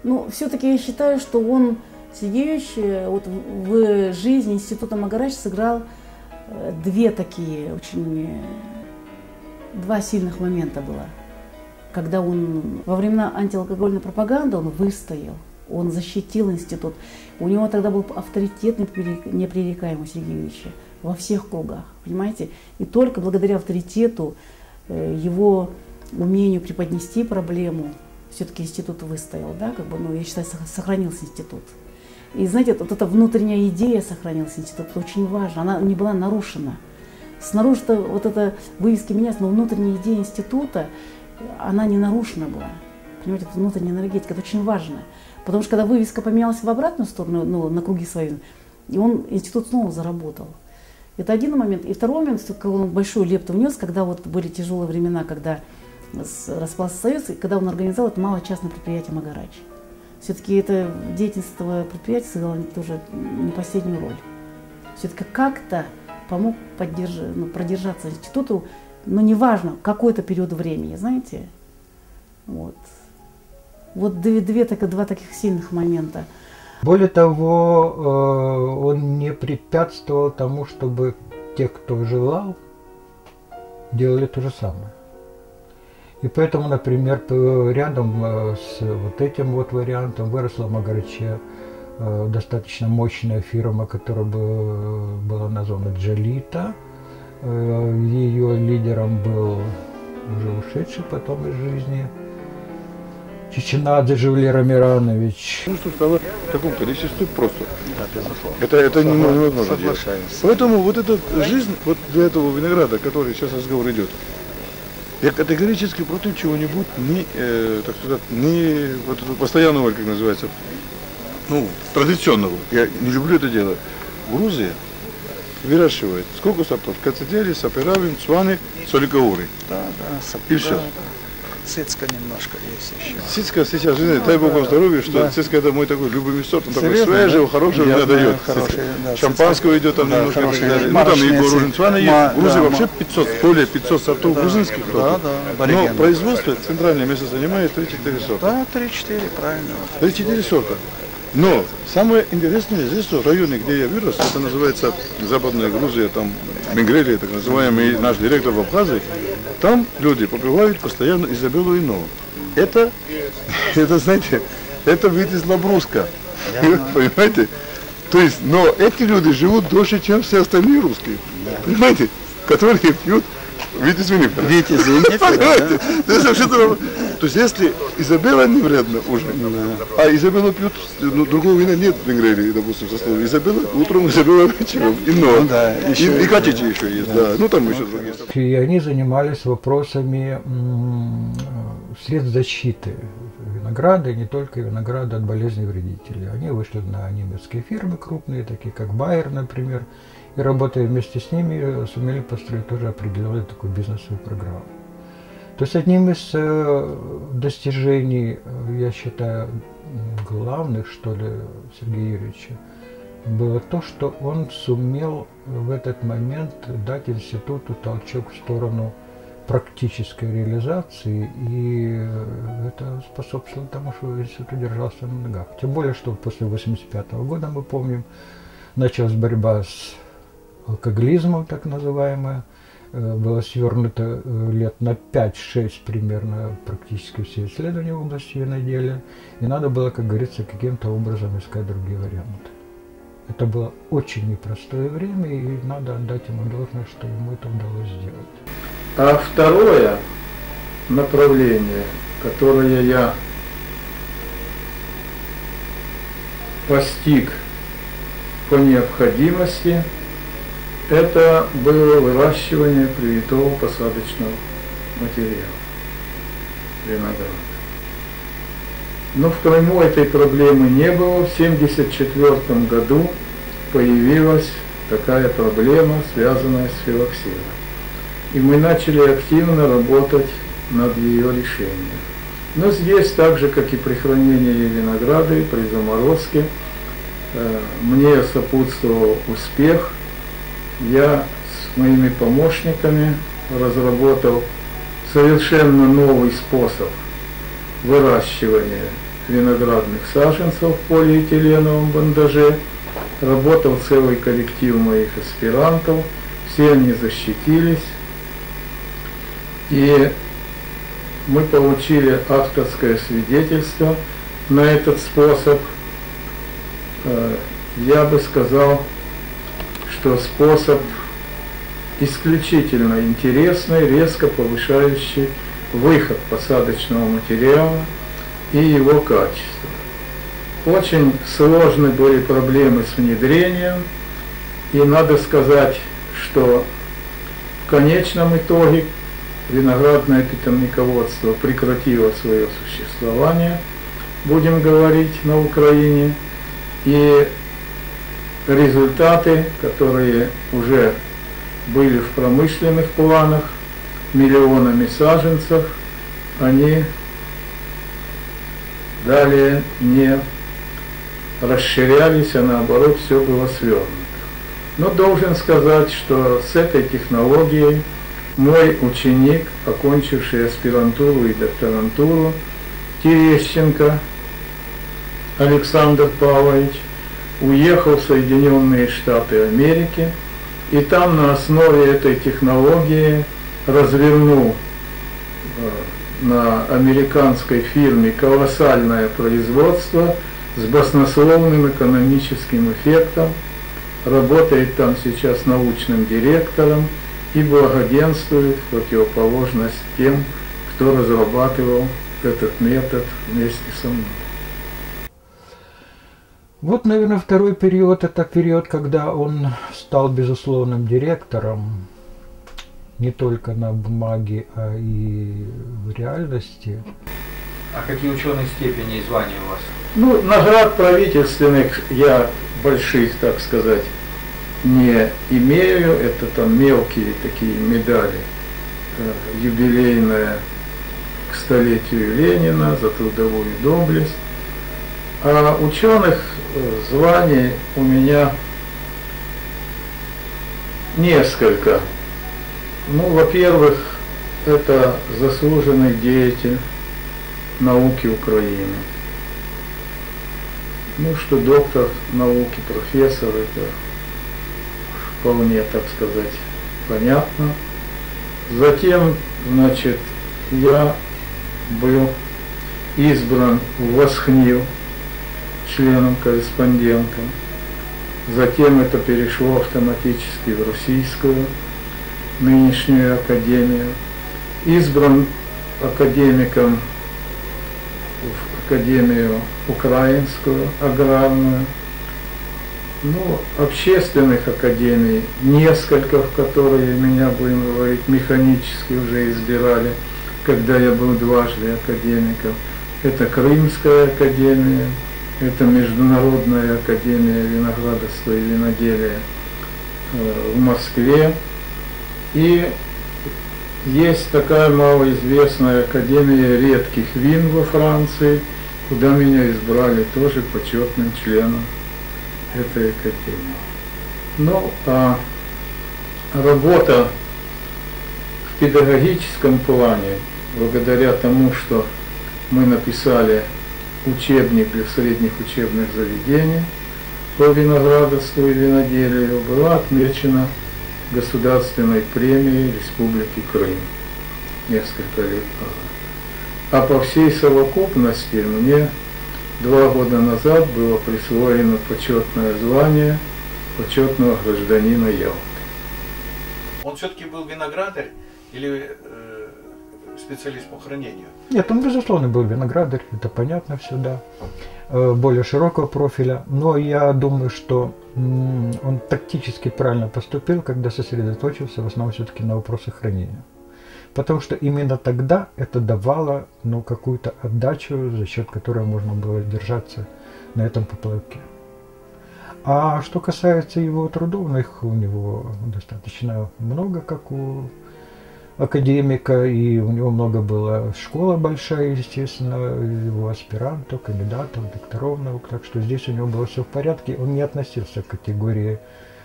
Но все-таки я считаю, что он, Сергеевич, вот в жизни института Магарач сыграл две такие очень, два сильных момента было. Когда он во времена антиалкогольной пропаганды он выстоял, он защитил институт. У него тогда был авторитет непререкаемый Сергеевича во всех кругах, понимаете? И только благодаря авторитету, его умению преподнести проблему, все-таки институт выстоял, да, как бы, ну, я считаю, сохранился институт. И знаете, вот эта внутренняя идея сохранилась институт, это очень важно, она не была нарушена. Снаружи-то вот эта вывески менялись, но внутренняя идея института, она не нарушена была. Понимаете, это внутренняя энергетика, это очень важно. Потому что когда вывеска поменялась в обратную сторону, ну, на круги свои, и он, институт снова заработал. Это один момент. И второй момент, когда он большую лепту внес, когда вот были тяжелые времена, когда распался Союз, и когда он организовал это малое частное предприятие «Магарач». Все-таки это, деятельность этого предприятия сыграла тоже не последнюю роль. Все-таки как-то помог поддержать, ну, продержаться институту, но неважно, какой-то период времени, знаете. Вот, вот две, две, так, два таких сильных момента. Более того, он не препятствовал тому, чтобы те, кто желал, делали то же самое. И поэтому, например, рядом с вот этим вот вариантом выросла в Магараче достаточно мощная фирма, которая была названа Джалита. Ее лидером был уже ушедший потом из жизни Чеченадзе Живлер Амиранович. Ну, что стало в таком количестве просто. Да, это это невозможно делать. Поэтому вот эта жизнь вот для этого винограда, который сейчас разговор идет, я категорически против чего-нибудь не, э, так сказать, не вот постоянного, как называется, ну, традиционного. Я не люблю это дело. Грузия выращивает сколько сортов? Кацетели, Саперавин, Цваны, Соликауры. Да, да, Сапера. И все. Цицка немножко есть еще. Цицка сейчас, ну, дай Бог вам здоровья, что да. Цицка это мой такой любимый сорт, он такой свежий, да? Хороший, меня дает. Хороший, да, Шампанского идет там да, немножко. Хороший, ну там и Горужин Цвана есть. В Грузии да, вообще пятьсот, да. Более пятьсот сортов да, грузинских. Да, да, но производство центральное место занимает три-четыре сорта. Да, три-четыре, правильно. три-четыре сорта. Но самое интересное здесь, что в районе, где я вырос, это называется Западная Грузия, там Мингрелия, так называемый, наш директор в Абхазии, там люди попивают постоянно Изабеллу Ино. Это, это, знаете, это вид из Лабруска, понимаете? То есть, но эти люди живут дольше, чем все остальные русские, понимаете, которые пьют вид из винифера. Вид из винифера, да? То есть, если Изабелла не вредна уже, да. А Изабелла пьют, ну, другого вина нет в Венгрии, допустим, со словом Изабелла, утром Изабелла вечером, и но, ну, да, еще, и, и катичи еще есть, да. Да. Ну там еще другие. И они занимались вопросами средств защиты винограда, и не только винограда от болезней вредителей. Они вышли на немецкие фирмы крупные, такие как Байер, например, и работая вместе с ними, сумели построить тоже определенную такую бизнесовую программу. То есть одним из э, достижений, я считаю, главных, что ли, Сергея Юрьевича, было то, что он сумел в этот момент дать институту толчок в сторону практической реализации, и это способствовало тому, что институт удержался на ногах. Тем более, что после восемьдесят пятого года, мы помним, началась борьба с алкоголизмом, так называемая, было свернуто лет на пять-шесть примерно практически все исследования в области виноделия, и надо было, как говорится, каким-то образом искать другие варианты. Это было очень непростое время, и надо отдать ему должное, что ему это удалось сделать. А второе направление, которое я постиг по необходимости, это было выращивание привитого посадочного материала, винограда. Но в Крыму этой проблемы не было. В семьдесят четвёртом году появилась такая проблема, связанная с филоксилом. И мы начали активно работать над ее решением. Но здесь, так же, как и при хранении винограда, и при заморозке, мне сопутствовал успех. Я с моими помощниками разработал совершенно новый способ выращивания виноградных саженцев в полиэтиленовом бандаже. Работал целый коллектив моих аспирантов, все они защитились. И мы получили авторское свидетельство на этот способ. Я бы сказал, что способ исключительно интересный, резко повышающий выход посадочного материала и его качество. Очень сложны были проблемы с внедрением, и надо сказать, что в конечном итоге виноградное питомниководство прекратило свое существование, будем говорить, на Украине, и результаты, которые уже были в промышленных планах, миллионами саженцев, они далее не расширялись, а наоборот все было свернуто. Но должен сказать, что с этой технологией мой ученик, окончивший аспирантуру и докторантуру, Терещенко Александр Павлович, уехал в Соединенные Штаты Америки, и там на основе этой технологии развернул на американской фирме колоссальное производство с баснословным экономическим эффектом, работает там сейчас научным директором и благоденствует в противоположность тем, кто разрабатывал этот метод вместе со мной. Вот, наверное, второй период – это период, когда он стал безусловным директором, не только на бумаге, а и в реальности. А какие ученые степени и звания у вас? Ну, наград правительственных я больших, так сказать, не имею. Это там мелкие такие медали. Юбилейная к столетию Ленина за трудовую доблесть. А ученых званий у меня несколько. Ну, во-первых, это заслуженный деятель науки Украины. Ну, что доктор науки, профессор, это вполне, так сказать, понятно. Затем, значит, я был избран в Восхнил членом-корреспондентом. Затем это перешло автоматически в Российскую нынешнюю академию. Избран академиком в Академию Украинскую аграрную. Ну, общественных академий несколько, в которые меня, будем говорить, механически уже избирали, когда я был дважды академиком. Это Крымская академия, это Международная академия виноградарства и виноделия в Москве. И есть такая малоизвестная академия редких вин во Франции, куда меня избрали тоже почетным членом этой академии. Ну, а работа в педагогическом плане, благодаря тому, что мы написали учебник для средних учебных заведений по виноградарству и виноделию, была отмечена Государственной премией Республики Крым несколько лет назад. А по всей совокупности мне два года назад было присвоено почетное звание почетного гражданина Ялты. Он все-таки был виноградарь или э, специалист по хранению? Нет, он, безусловно, был виноградарь, это понятно все, да. Более широкого профиля. Но я думаю, что он тактически правильно поступил, когда сосредоточился в основном все-таки на вопросах хранения. Потому что именно тогда это давало, ну, какую-то отдачу, за счет которой можно было держаться на этом поплавке. А что касается его трудов, их у него достаточно много, как у академика, и у него много было, школа большая, естественно, его аспирантов, кандидатов, докторов наук, так что здесь у него было все в порядке. Он не относился к категории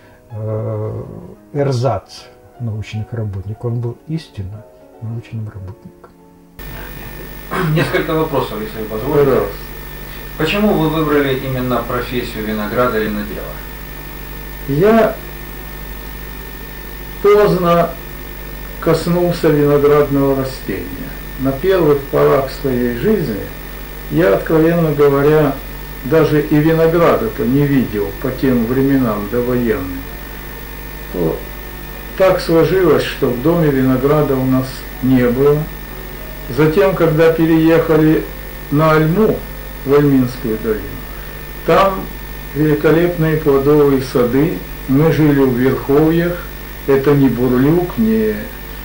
э, эрзац научных работников, он был истинно научным работником. Несколько вопросов, если вы позволите. Почему вы выбрали именно профессию виноградаря винодела? Я поздно коснулся виноградного растения. На первых порах своей жизни я, откровенно говоря, даже и винограда-то не видел по тем временам довоенным. То так сложилось, что в доме винограда у нас не было. Затем, когда переехали на Альму, в Альминскую долину, там великолепные плодовые сады, мы жили в Верховьях, это не Бурлюк, не э,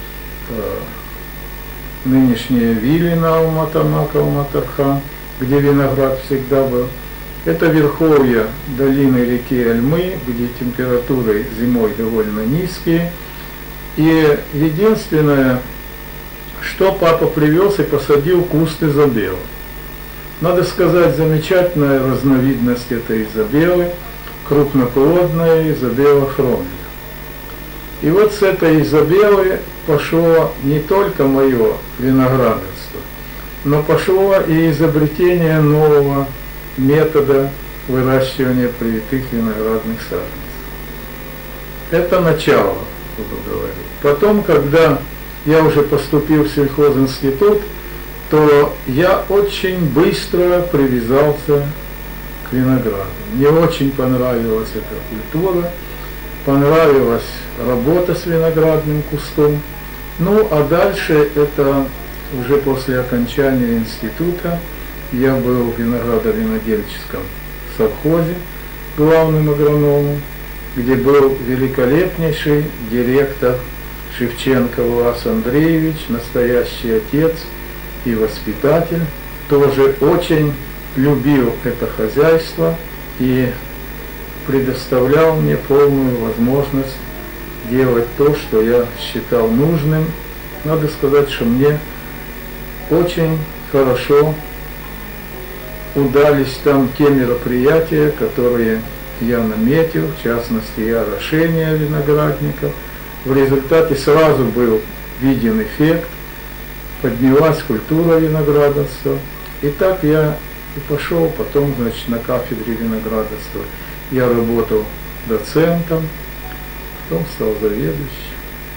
нынешняя Вилина Алматамака, Алматархан, где виноград всегда был. Это верховья долины реки Альмы, где температуры зимой довольно низкие. И единственное, что папа привез и посадил куст изабеллы. Надо сказать, замечательная разновидность этой изабеллы, крупноплодная изабелла хромия. И вот с этой изабеллы пошло не только мое виноградарство, но пошло и изобретение нового метода выращивания привитых виноградных саженцев. Это начало, буду говорить. Потом, когда я уже поступил в сельхозинститут, то я очень быстро привязался к винограду. Мне очень понравилась эта культура, понравилась работа с виноградным кустом. Ну, а дальше это уже после окончания института я был в виноградо-винодельческом совхозе главным агрономом, где был великолепнейший директор Шевченко Влас Андреевич, настоящий отец и воспитатель, тоже очень любил это хозяйство и предоставлял мне полную возможность делать то, что я считал нужным. Надо сказать, что мне очень хорошо удались там те мероприятия, которые я наметил, в частности, и орошение виноградников. В результате сразу был виден эффект, поднялась культура виноградарства. И так я и пошел потом, значит, на кафедре виноградарства. Я работал доцентом, потом стал заведующим.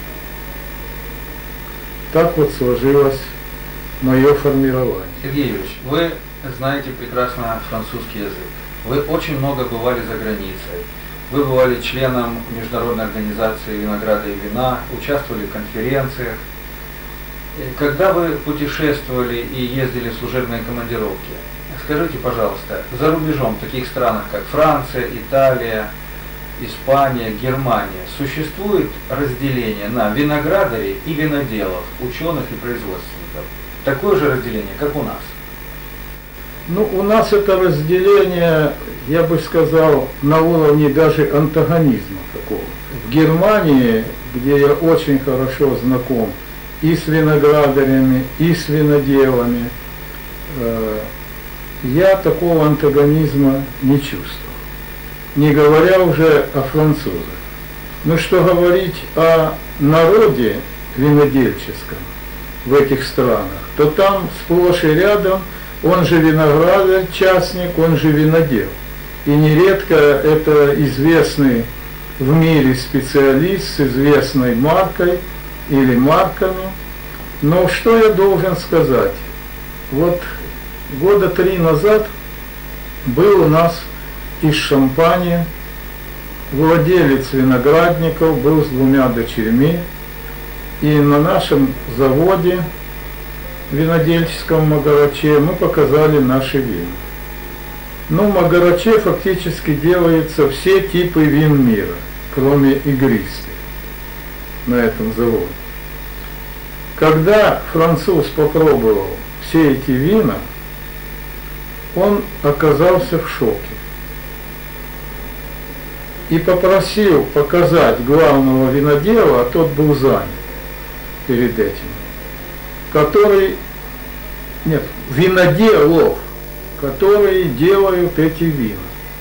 Так вот сложилось мое формирование. Сергей Юрьевич, вы знаете прекрасно французский язык. Вы очень много бывали за границей. Вы бывали членом Международной организации винограда и вина, участвовали в конференциях. Когда вы путешествовали и ездили в служебные командировки, скажите, пожалуйста, за рубежом, в таких странах, как Франция, Италия, Испания, Германия, существует разделение на виноградарей и виноделов, ученых и производственников? Такое же разделение, как у нас? Ну, у нас это разделение, я бы сказал, на уровне даже антагонизма такого. В Германии, где я очень хорошо знаком и с виноградарями, и с виноделами, э, я такого антагонизма не чувствовал. Не говоря уже о французах. Ну, что говорить о народе винодельческом в этих странах, то там сплошь и рядом он же виноградарь, частник, он же винодел. И нередко это известный в мире специалист с известной маркой или марками. Но что я должен сказать? Вот года три назад был у нас из Шампани владелец виноградников, был с двумя дочерьми. И на нашем заводе в винодельческом Магараче мы показали наши вина. Ну, в Магараче фактически делаются все типы вин мира, кроме игристых, на этом заводе. Когда француз попробовал все эти вина, он оказался в шоке и попросил показать главного винодела, а тот был занят перед этим, который, нет, виноделов, которые делают эти вина.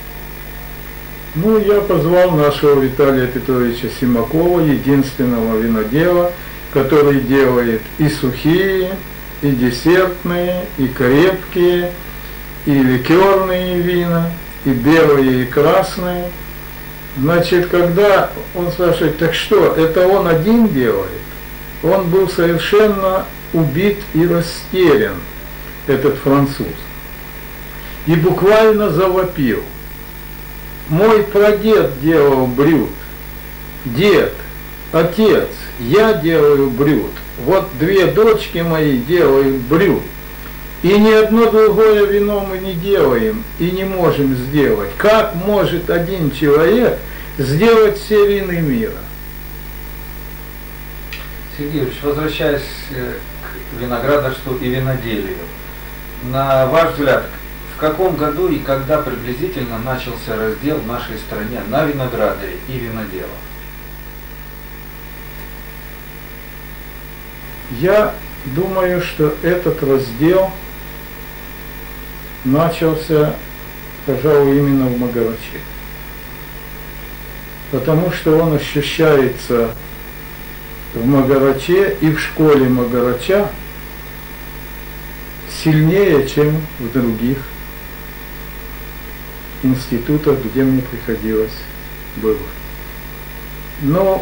Ну, я позвал нашего Виталия Петровича Симакова, единственного винодела, который делает и сухие, и десертные, и крепкие, и ликерные вина, и белые, и красные. Значит, когда он спрашивает, так что, это он один делает? Он был совершенно убит и растерян, этот француз. И буквально завопил. Мой прадед делал блюд, дед, отец, я делаю блюд. Вот две дочки мои делают блюд. И ни одно другое вино мы не делаем и не можем сделать. Как может один человек сделать все вины мира? Сергей Ильич, возвращаясь к виноградарству и виноделию, на ваш взгляд, в каком году и когда приблизительно начался раздел в нашей стране на виноградаре и виноделах? Я думаю, что этот раздел начался, пожалуй, именно в Магараче. Потому что он ощущается в Магараче и в школе Магарача сильнее, чем в других институтах, где мне приходилось бывать. Но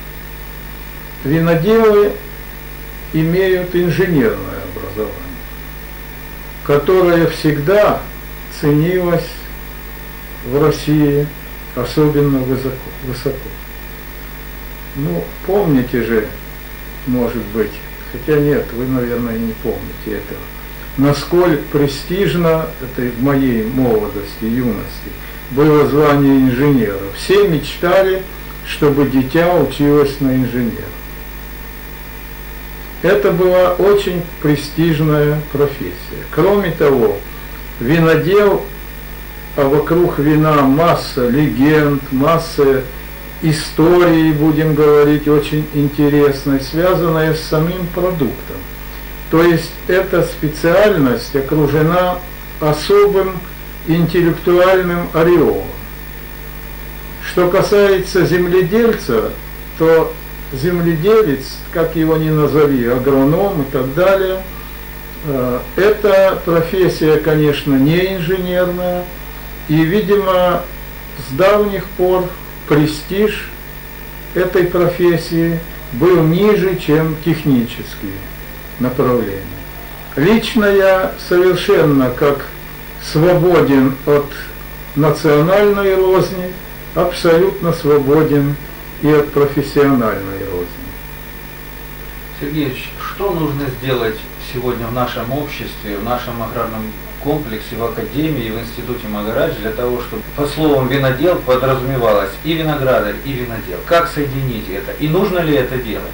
виноделы имеют инженерное образование, которое всегда ценилось в России особенно высоко. высоко. Ну, помните же, может быть, хотя нет, вы, наверное, не помните этого, насколько престижно, это в моей молодости, юности, было звание инженера. Все мечтали, чтобы дитя училось на инженера. Это была очень престижная профессия. Кроме того, винодел, а вокруг вина масса легенд, масса историй, будем говорить, очень интересной, связанная с самим продуктом. То есть эта специальность окружена особым интеллектуальным ореолом. Что касается земледельца, то земледелец, как его ни назови, агроном и так далее, эта профессия, конечно, не инженерная, и, видимо, с давних пор престиж этой профессии был ниже, чем технические направления. Лично я совершенно как свободен от национальной розни, абсолютно свободен и от профессиональной розни. Сергей Ильич, что нужно сделать сегодня в нашем обществе, в нашем аграрном комплексе, в академии, в институте Магарач для того, чтобы по словам винодел подразумевалось и виноградарь, и винодел? Как соединить это? И нужно ли это делать?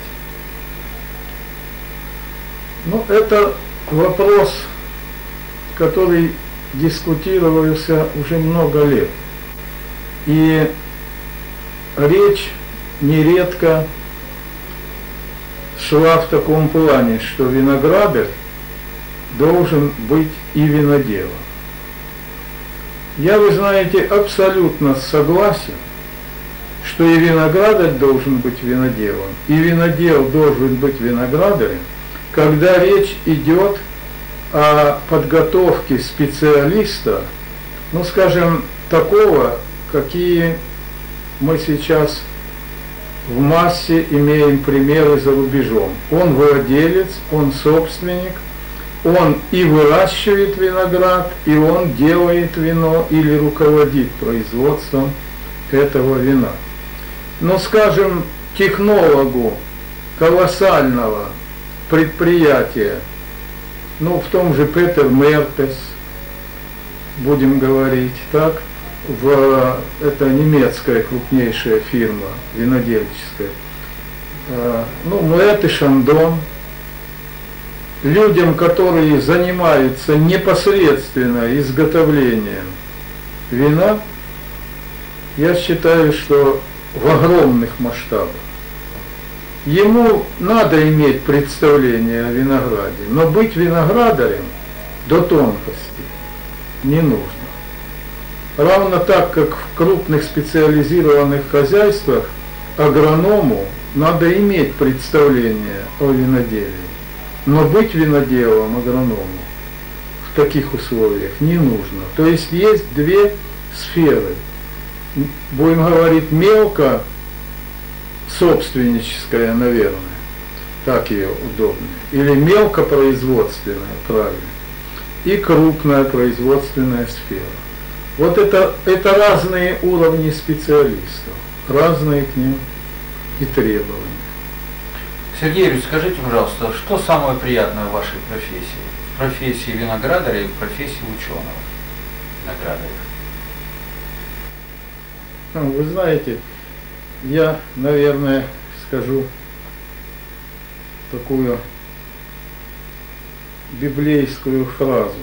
Ну, это вопрос, который дискутировался уже много лет. И речь нередко шла в таком плане, что виноградарь должен быть и виноделом. Я, вы знаете, абсолютно согласен, что и виноградарь должен быть виноделом, и винодел должен быть виноградарем, когда речь идет о подготовке специалиста, ну, скажем, такого, какие мы сейчас в массе имеем примеры за рубежом. Он владелец, он собственник, он и выращивает виноград, и он делает вино или руководит производством этого вина. Но, скажем, технологу колоссального предприятия, ну, в том же Петер Мертес, будем говорить так, в, это немецкая крупнейшая фирма винодельческая, ну, Муэт и Шандон, людям, которые занимаются непосредственно изготовлением вина, я считаю, что в огромных масштабах. Ему надо иметь представление о винограде, но быть виноградарем до тонкости не нужно. Равно так, как в крупных специализированных хозяйствах агроному надо иметь представление о виноделии, но быть виноделом агроному в в таких условиях не нужно. То есть есть две сферы. Будем говорить мелко собственническая, наверное, так ее удобно, или мелкопроизводственная, правильно, и крупная производственная сфера. Вот это, это разные уровни специалистов, разные к ним и требования. Сергей Юрьевич, скажите, пожалуйста, что самое приятное в вашей профессии? В профессии виноградаря и в профессии ученого виноградаря? Вы знаете, я, наверное, скажу такую библейскую фразу.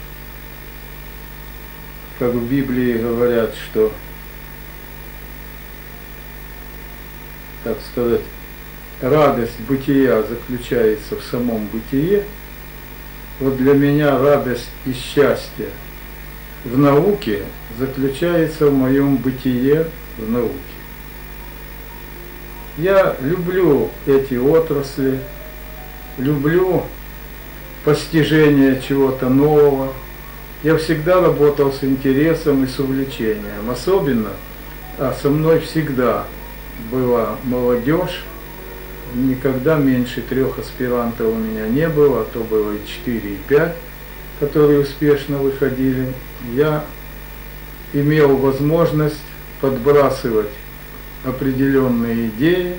Как в Библии говорят, что, так сказать, радость бытия заключается в самом бытие. Вот для меня радость и счастье в науке заключается в моем бытие в науке. Я люблю эти отрасли, люблю постижение чего-то нового. Я всегда работал с интересом и с увлечением. Особенно, а со мной всегда была молодежь. Никогда меньше трех аспирантов у меня не было, а то было и четыре, и пять, которые успешно выходили. Я имел возможность подбрасывать определенные идеи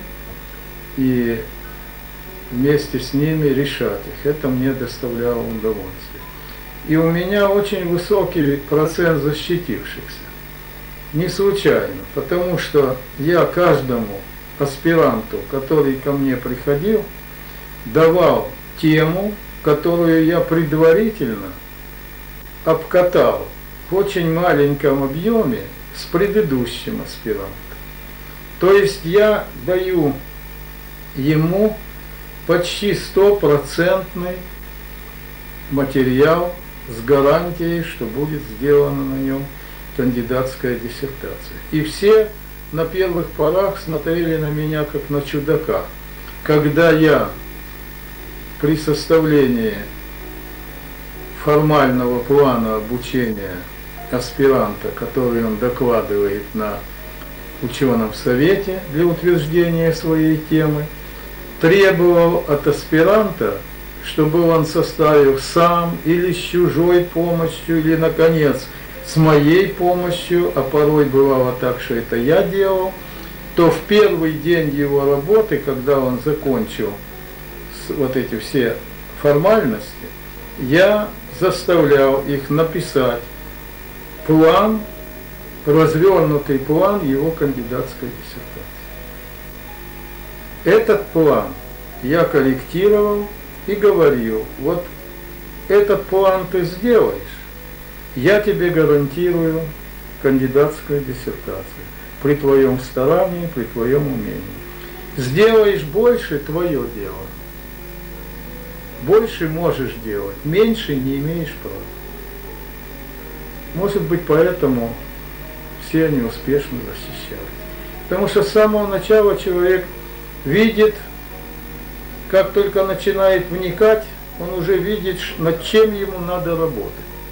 и вместе с ними решать их. Это мне доставляло удовольствие. И у меня очень высокий процент защитившихся. Не случайно, потому что я каждому аспиранту, который ко мне приходил, давал тему, которую я предварительно обкатал в очень маленьком объеме с предыдущим аспирантом. То есть я даю ему почти стопроцентный материал с гарантией, что будет сделана на нем кандидатская диссертация. И все на первых порах смотрели на меня как на чудака. Когда я при составлении формального плана обучения аспиранта, который он докладывает на ученом совете для утверждения своей темы, требовал от аспиранта, чтобы он составил сам или с чужой помощью, или, наконец, с моей помощью, а порой бывало так, что это я делал, то в первый день его работы, когда он закончил вот эти все формальности, я заставлял их написать план, развернутый план его кандидатской диссертации. Этот план я корректировал и говорил: вот этот план ты сделаешь, я тебе гарантирую кандидатскую диссертацию при твоем старании, при твоем умении. Сделаешь больше — твое дело. Больше можешь делать, меньше не имеешь права. Может быть, поэтому все они успешно защищались. Потому что с самого начала человек видит, как только начинает вникать, он уже видит, над чем ему надо работать.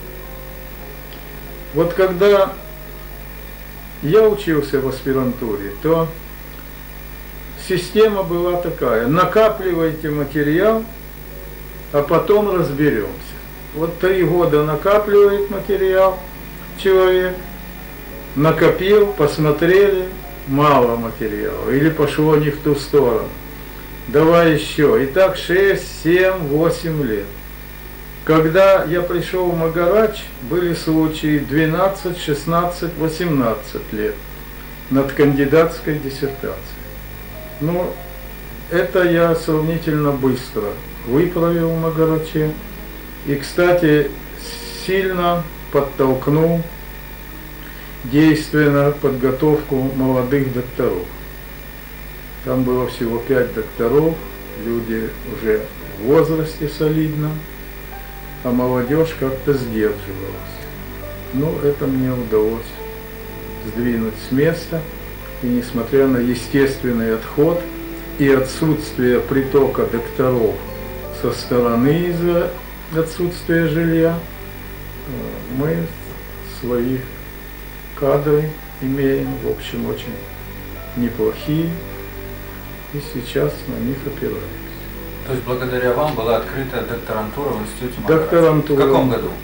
Вот когда я учился в аспирантуре, то система была такая: накапливайте материал, а потом разберемся. Вот три года накапливает материал человек, накопил, посмотрели, мало материала, или пошло не в ту сторону. Давай еще. И так шесть, семь, восемь лет. Когда я пришел в Магарач, были случаи двенадцать, шестнадцать, восемнадцать лет над кандидатской диссертацией. Ну, это я сравнительно быстро выправил в Магараче. И, кстати, сильно подтолкнул действенно подготовку молодых докторов. Там было всего пять докторов, люди уже в возрасте солидном, а молодежь как-то сдерживалась. Ну, это мне удалось сдвинуть с места, и несмотря на естественный отход и отсутствие притока докторов со стороны из-за отсутствия жилья, мы свои кадры имеем, в общем, очень неплохие, и сейчас на них опираемся. То есть благодаря вам была открыта докторантура в Институте Магорадзе? Докторантура. В каком году?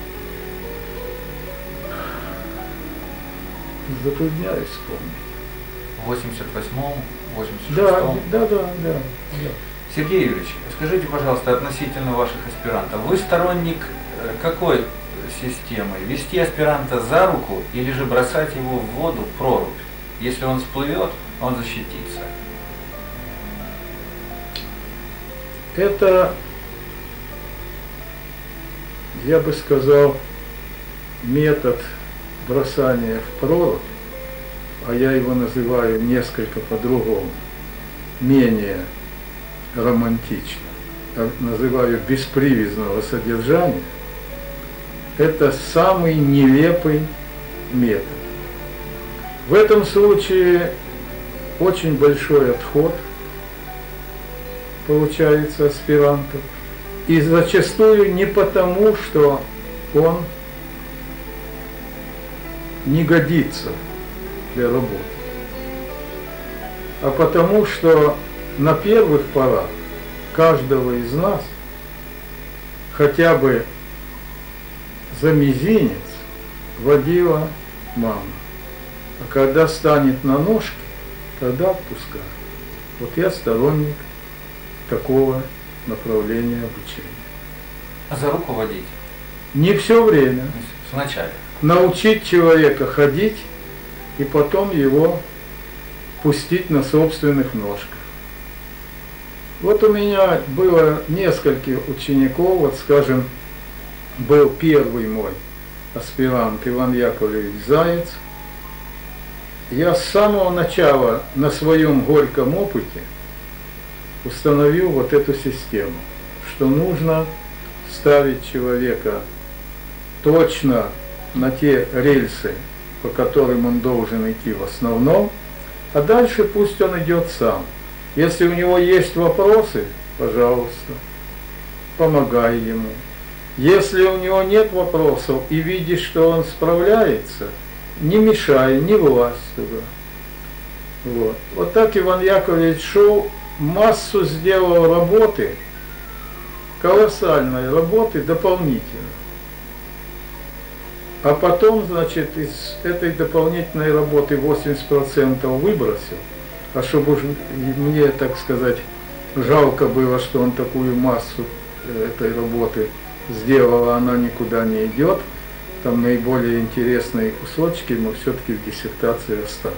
Затрудняюсь вспомнить. В восемьдесят восьмом, восемьдесят Да, шестом? да, да, да, да. Сергей Юрьевич, скажите, пожалуйста, относительно ваших аспирантов, вы сторонник э, какой системы? Вести аспиранта за руку или же бросать его в воду, в прорубь? Если он всплывет, он защитится. Это, я бы сказал, метод бросания в прорубь, а я его называю несколько по-другому, менее романтично, а называю беспривязного содержания, это самый нелепый метод. В этом случае очень большой отход получается аспирантов, и зачастую не потому, что он не годится для работы, а потому что на первых порах каждого из нас хотя бы за мизинец водила мама, а когда станет на ножки, тогда отпускает. Вот я сторонник такого направления обучения. А за руку водить? Не все время. Вначале. Научить человека ходить и потом его пустить на собственных ножках. Вот у меня было несколько учеников, вот скажем, был первый мой аспирант Иван Яковлевич Заяц. Я с самого начала на своем горьком опыте установил вот эту систему, что нужно ставить человека точно на те рельсы, по которым он должен идти в основном, а дальше пусть он идет сам. Если у него есть вопросы, пожалуйста, помогай ему. Если у него нет вопросов и видишь, что он справляется, не мешай, не влазь туда. Вот, вот так Иван Яковлевич шел, массу сделал работы, колоссальной работы дополнительно. А потом, значит, из этой дополнительной работы восемьдесят процентов выбросил, а чтобы уж мне, так сказать, жалко было, что он такую массу этой работы сделал, а она никуда не идет, там наиболее интересные кусочки мы все-таки в диссертации оставили.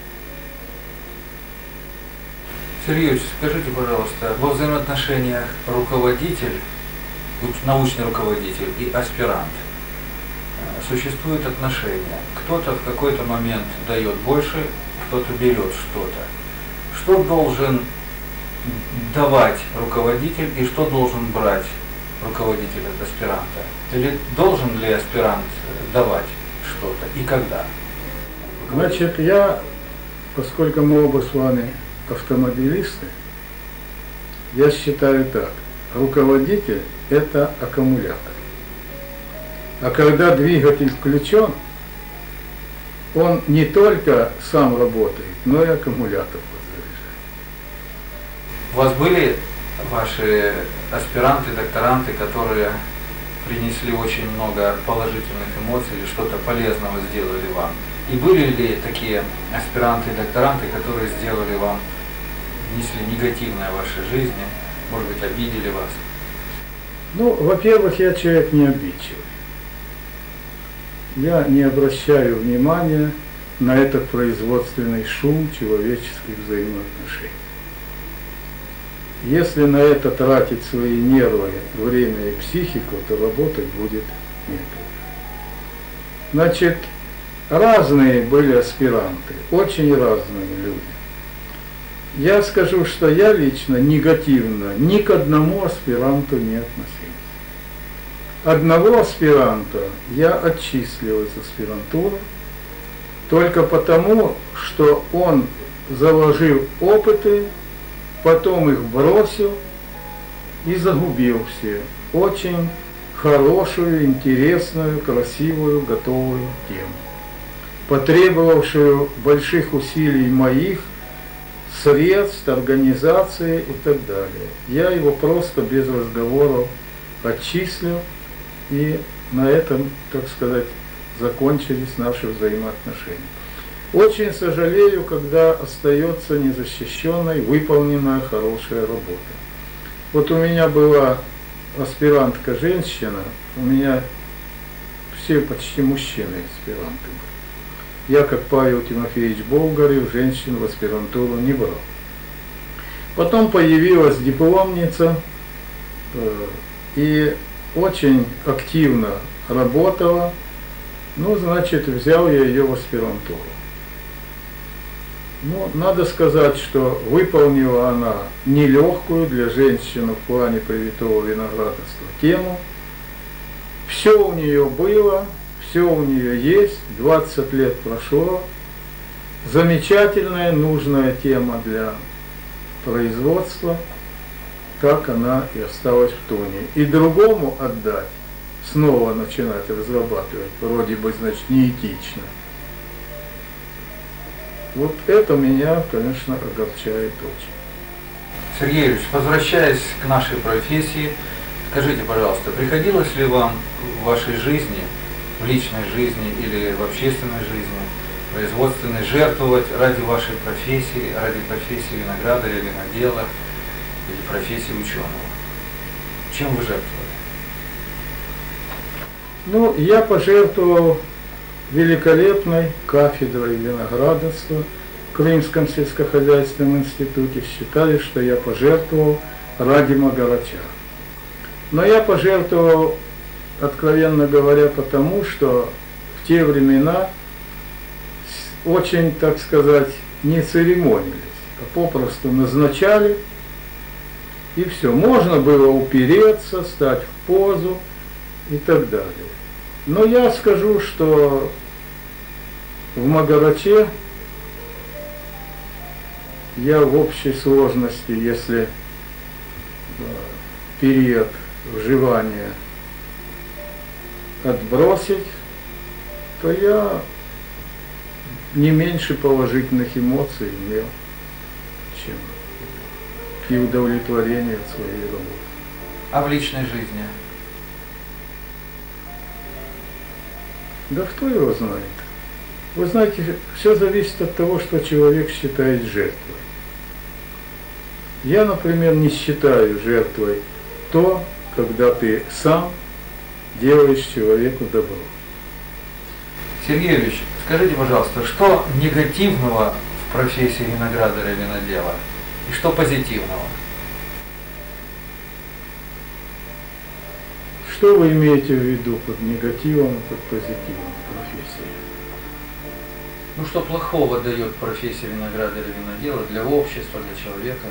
Сергей Юрьевич, скажите, пожалуйста, во взаимоотношениях руководитель, научный руководитель и аспирант существуют отношения. Кто-то в какой-то момент дает больше, кто-то берет что-то. Что должен давать руководитель и что должен брать руководитель от аспиранта? Или должен ли аспирант давать что-то и когда? Значит, я, поскольку мы оба с вами автомобилисты, я считаю так: руководитель – это аккумулятор. А когда двигатель включен, он не только сам работает, но и аккумулятор подзаряжает. У вас были ваши аспиранты, докторанты, которые принесли очень много положительных эмоций или что-то полезного сделали вам? И были ли такие аспиранты и докторанты, которые сделали вам, внесли негативное в вашей жизни, может быть, обидели вас? Ну, во-первых, я человек не обидчивый. Я не обращаю внимания на этот производственный шум человеческих взаимоотношений. Если на это тратить свои нервы, время и психику, то работать будет некогда. Значит, разные были аспиранты, очень разные люди. Я скажу, что я лично негативно ни к одному аспиранту не относился. Одного аспиранта я отчислил из аспирантуры только потому, что он заложил опыты, потом их бросил и загубил все. Очень хорошую, интересную, красивую, готовую тему, потребовавшую больших усилий моих, средств, организации и так далее. Я его просто без разговоров отчислил, и на этом, так сказать, закончились наши взаимоотношения. Очень сожалею, когда остается незащищенной выполненная хорошая работа. Вот у меня была аспирантка женщина, у меня все почти мужчины аспиранты были. Я, как Павел Тимофеевич Болгарев, женщин в аспирантуру не брал. Потом появилась дипломница и очень активно работала. Ну, значит, взял я ее в аспирантуру. Ну, надо сказать, что выполнила она нелегкую для женщины в плане привитого виноградарства тему. Все у нее было, все у нее есть, двадцать лет прошло. Замечательная, нужная тема для производства. Так она и осталась в тоне. И другому отдать, снова начинать разрабатывать, вроде бы, значит, неэтично. Вот это меня, конечно, огорчает очень. Сергей Юрьевич, возвращаясь к нашей профессии, скажите, пожалуйста, приходилось ли вам в вашей жизни, в личной жизни или в общественной жизни, производственной, жертвовать ради вашей профессии, ради профессии виноградаря, винодела или профессии ученого? Чем вы жертвовали? Ну, я пожертвовал великолепной кафедрой виноградарства в Крымском сельскохозяйственном институте. Считали, что я пожертвовал ради Магарача. Но я пожертвовал, откровенно говоря, потому что в те времена очень, так сказать, не церемонились, а попросту назначали, и все. Можно было упереться, стать в позу и так далее. Но я скажу, что в Магараче я в общей сложности, если период вживания отбросить, то я не меньше положительных эмоций имел, чем и удовлетворение от своей работы. А в личной жизни? Да кто его знает? Вы знаете, все зависит от того, что человек считает жертвой. Я, например, не считаю жертвой то, когда ты сам делаешь человеку добро. Сергей Юрьевич, скажите, пожалуйста, что негативного в профессии виноградаря и винодела и что позитивного? Что вы имеете в виду под негативом и под позитивом в профессии? Ну, что плохого дает профессия виноградаря и винодела для общества, для человека?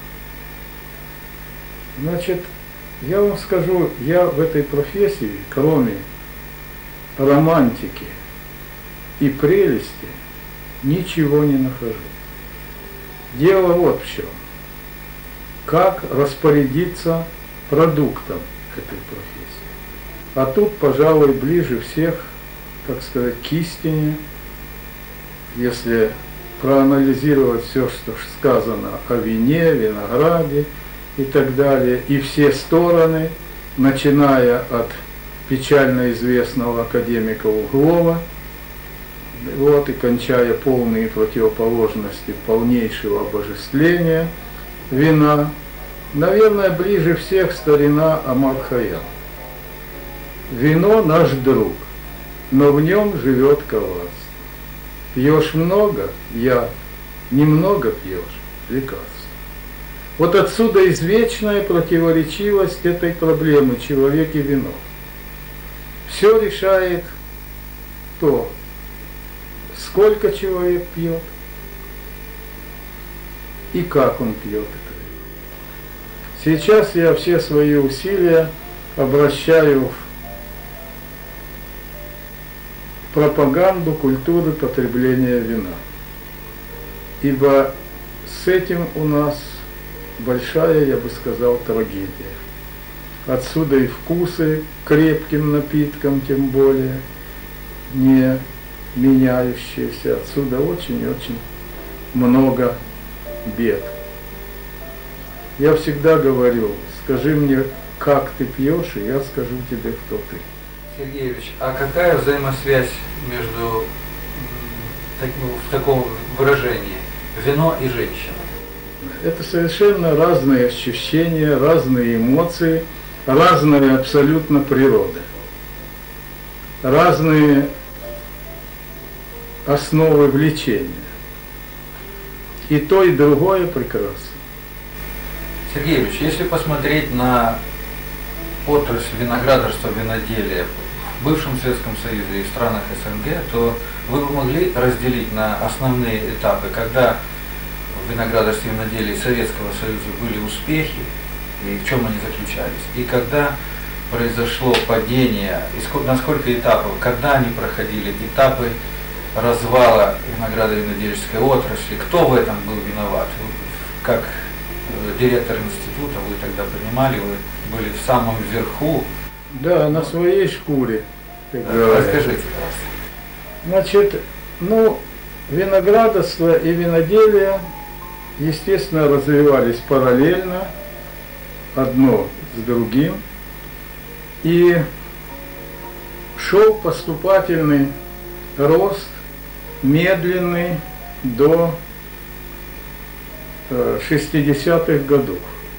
Значит, я вам скажу, я в этой профессии, кроме романтики и прелести, ничего не нахожу. Дело вот в чем. Как распорядиться продуктом этой профессии. А тут, пожалуй, ближе всех, так сказать, к истине, если проанализировать все, что сказано о вине, винограде и так далее, и все стороны, начиная от печально известного академика Углова, вот, и кончая полные противоположности полнейшего обожествления вина, наверное, ближе всех старина Омар Хайям. Вино наш друг, но в нем живет коварство. Пьешь много, я немного пьешь, лекарство. Вот отсюда извечная противоречивость этой проблемы человек и вино. Все решает то, сколько человек пьет и как он пьет это вино. Сейчас я все свои усилия обращаю в пропаганду культуры потребления вина. Ибо с этим у нас большая, я бы сказал, трагедия. Отсюда и вкусы к крепким напиткам, тем более не меняющиеся. Отсюда очень-очень много бед. Я всегда говорю, скажи мне, как ты пьешь, и я скажу тебе, кто ты. Сергеевич, а какая взаимосвязь между так, ну, в таком выражении вино и женщина? Это совершенно разные ощущения, разные эмоции, разная абсолютно природа, разные основы влечения. И то, и другое прекрасно. Сергеевич, если посмотреть на отрасль виноградарства, виноделия в бывшем Советском Союзе и в странах СНГ, то вы бы могли разделить на основные этапы, когда в виноградарстве и виноделии Советского Союза были успехи, и в чем они заключались, и когда произошло падение, и сколько, на сколько этапов, когда они проходили этапы развала виноградо-винодельческой отрасли, кто в этом был виноват? Как директор института вы тогда понимали, вы были в самом верху. Да, на своей шкуре. Да, расскажите, пожалуйста. Значит, ну, виноградарство и виноделие, естественно, развивались параллельно, одно с другим, и шел поступательный рост, медленный, до шестидесятых годов.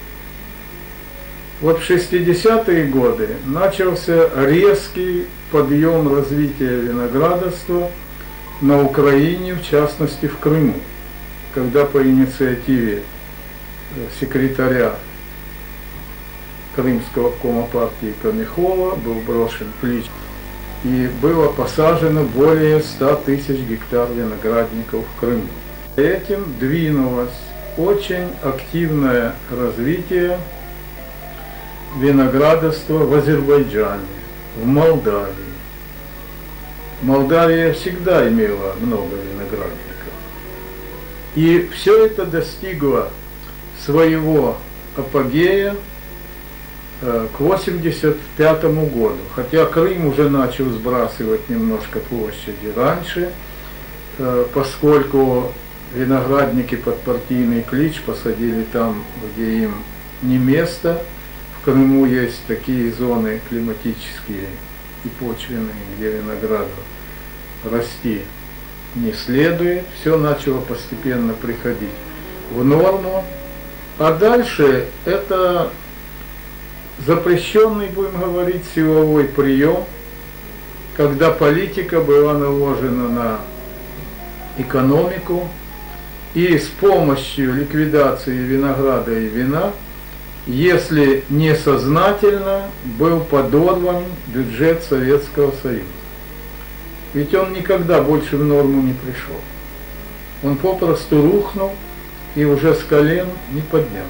Вот в шестидесятые годы начался резкий подъем развития виноградарства на Украине, в частности в Крыму, когда по инициативе секретаря Крымского обкома партии Камихова был брошен клич, и было посажено более ста тысяч гектар виноградников в Крыму. Этим двинулось очень активное развитие виноградарства в Азербайджане, в Молдавии. Молдавия всегда имела много виноградников. И все это достигло своего апогея к восемьдесят пятому году. Хотя Крым уже начал сбрасывать немножко площади раньше, поскольку виноградники под партийный клич посадили там, где им не место. В Крыму есть такие зоны климатические и почвенные, где винограду расти не следует. Все начало постепенно приходить в норму. А дальше это запрещенный, будем говорить, силовой прием, когда политика была наложена на экономику, и с помощью ликвидации винограда и вина, если несознательно, был подорван бюджет Советского Союза. Ведь он никогда больше в норму не пришел. Он попросту рухнул и уже с колен не поднялся.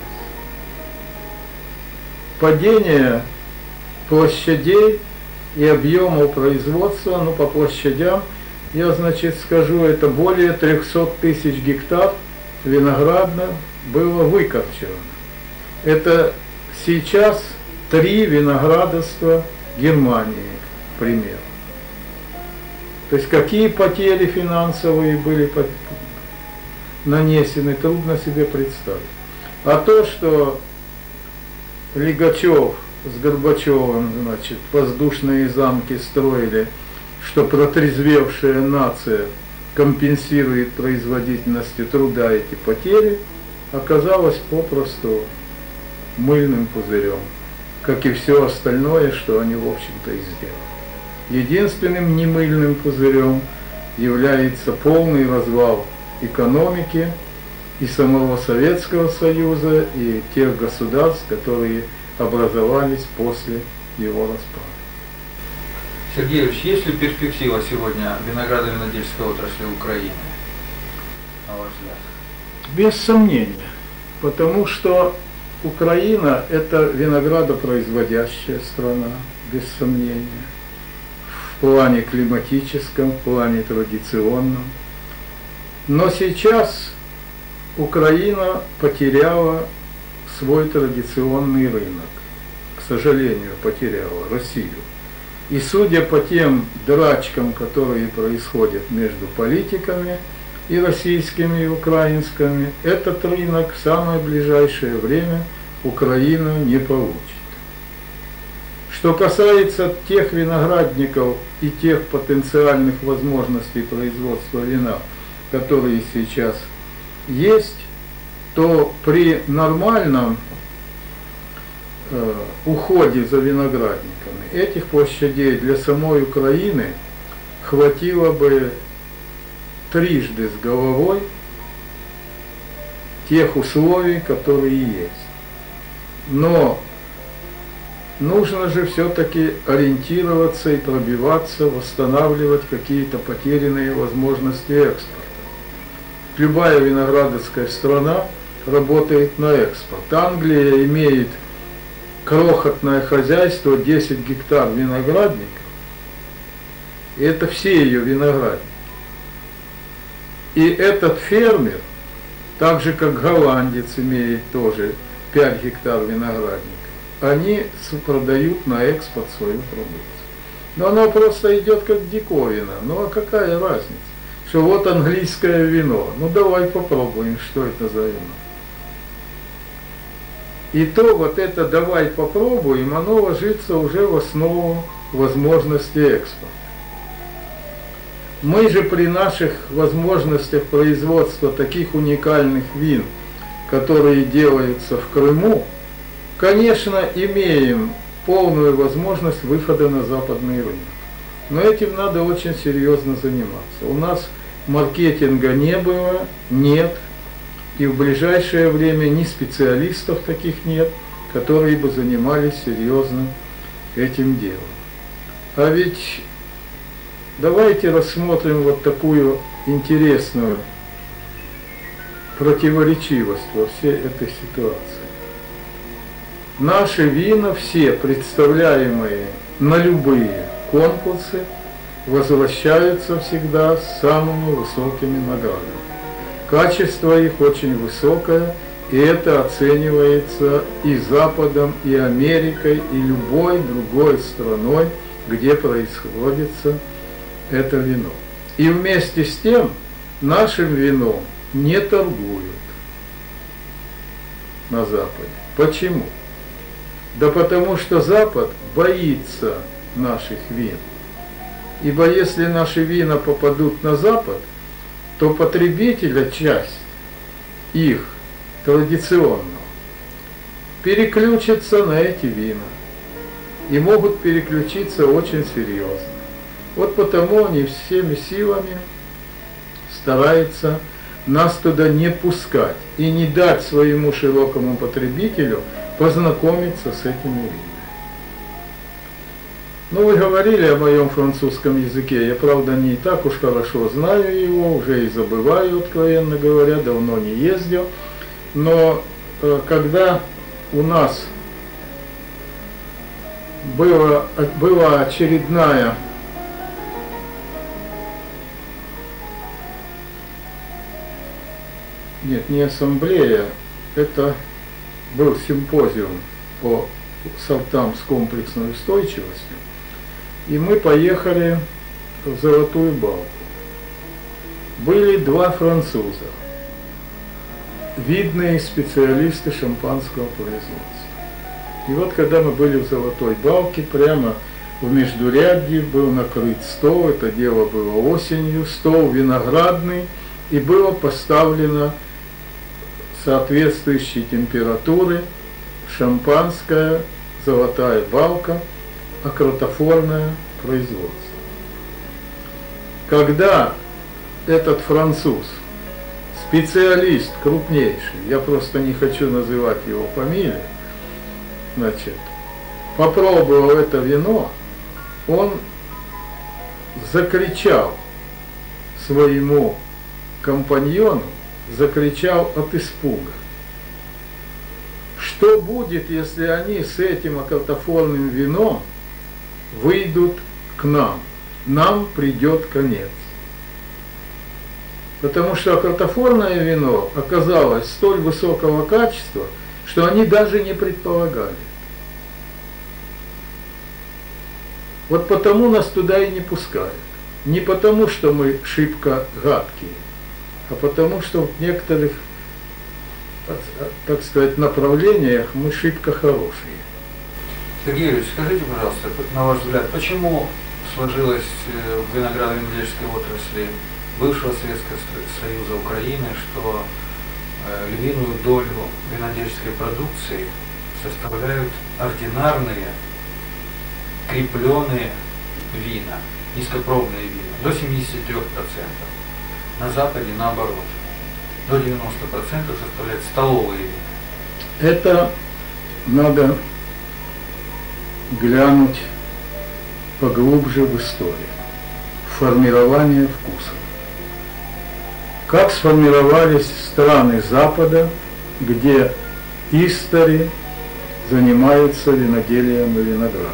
Падение площадей и объемов производства, ну по площадям, я, значит, скажу, это более трехсот тысяч гектар виноградно было выкорчевано. Это сейчас три виноградарства Германии, к примеру. То есть какие потери финансовые были нанесены, трудно себе представить. А то, что Лигачев с Горбачевым, значит, воздушные замки строили, что протрезвевшая нация компенсирует производительностью труда эти потери, оказалось попросту мыльным пузырем, как и все остальное, что они, в общем-то, и сделали. Единственным немыльным пузырем является полный развал экономики и самого Советского Союза, и тех государств, которые образовались после его распада. Сергей Ильич, есть ли перспектива сегодня виноградо-винодельческой отрасли Украины, на ваш взгляд? Без сомнения, потому что Украина – это виноградопроизводящая страна, без сомнения, в плане климатическом, в плане традиционном. Но сейчас Украина потеряла свой традиционный рынок, к сожалению, потеряла Россию. И судя по тем драчкам, которые происходят между политиками и российскими, и украинскими, этот рынок в самое ближайшее время Украина не получит. Что касается тех виноградников и тех потенциальных возможностей производства вина, которые сейчас есть, то при нормальном э, уходе за виноградниками этих площадей для самой Украины хватило бы трижды с головой тех условий, которые есть. Но нужно же все-таки ориентироваться и пробиваться, восстанавливать какие-то потерянные возможности экспорта. Любая виноградарская страна работает на экспорт. Англия имеет крохотное хозяйство, десять гектар виноградников, и это все ее виноградники. И этот фермер, так же как голландец имеет тоже пять гектар виноградников, они продают на экспорт свою продукцию. Но она просто идет как диковина. Ну а какая разница? Что вот английское вино. Ну давай попробуем, что это за вино. И то вот это давай попробуем, оно ложится уже в основу возможности экспорта. Мы же при наших возможностях производства таких уникальных вин, которые делаются в Крыму, конечно, имеем полную возможность выхода на западный рынок. Но этим надо очень серьезно заниматься. У нас маркетинга не было, нет, и в ближайшее время ни специалистов таких нет, которые бы занимались серьезно этим делом. А ведь давайте рассмотрим вот такую интересную противоречивость во всей этой ситуации. Наши вина все, представляемые на любые конкурсы, возвращаются всегда с самыми высокими наградами. Качество их очень высокое, и это оценивается и Западом, и Америкой, и любой другой страной, где происходится это вино. И вместе с тем нашим вином не торгуют на Западе. Почему? Да потому что Запад боится наших вин. Ибо если наши вина попадут на Запад, то потребителя часть их традиционного переключится на эти вина. И могут переключиться очень серьезно. Вот потому они всеми силами стараются нас туда не пускать и не дать своему широкому потребителю познакомиться с этими винами. Ну, вы говорили о моем французском языке. Я, правда, не так уж хорошо знаю его, уже и забываю, откровенно говоря, давно не ездил. Но э, когда у нас была, была очередная нет, не ассамблея, это был симпозиум по сортам с комплексной устойчивостью, и мы поехали в Золотую Балку. Были два француза, видные специалисты шампанского производства. И вот когда мы были в Золотой Балке, прямо в междурядье был накрыт стол, это дело было осенью, стол виноградный, и было поставлено соответствующей температуры шампанское, Золотая Балка, акротофорное производство. Когда этот француз, специалист крупнейший, я просто не хочу называть его фамилию, значит, попробовал это вино, он закричал своему компаньону, закричал от испуга. Что будет, если они с этим акротофорным вином выйдут к нам? Нам придет конец. Потому что акротофорное вино оказалось столь высокого качества, что они даже не предполагали. Вот потому нас туда и не пускают. Не потому, что мы шибко гадкие, а потому, что в некоторых, так сказать, направлениях мы шибко хорошие. Сергей Юрьевич, скажите, пожалуйста, на ваш взгляд, почему сложилось в виноградно-винодельческой отрасли бывшего Советского Союза Украины, что львиную долю винодельческой продукции составляют ординарные крепленые вина, низкопробные вина, до семидесяти трёх процентов. На Западе наоборот, до девяноста процентов составляют столовые вина. Это надо глянуть поглубже в историю. Формирование вкусов. Как сформировались страны Запада, где истори занимаются виноделием и виноградарством.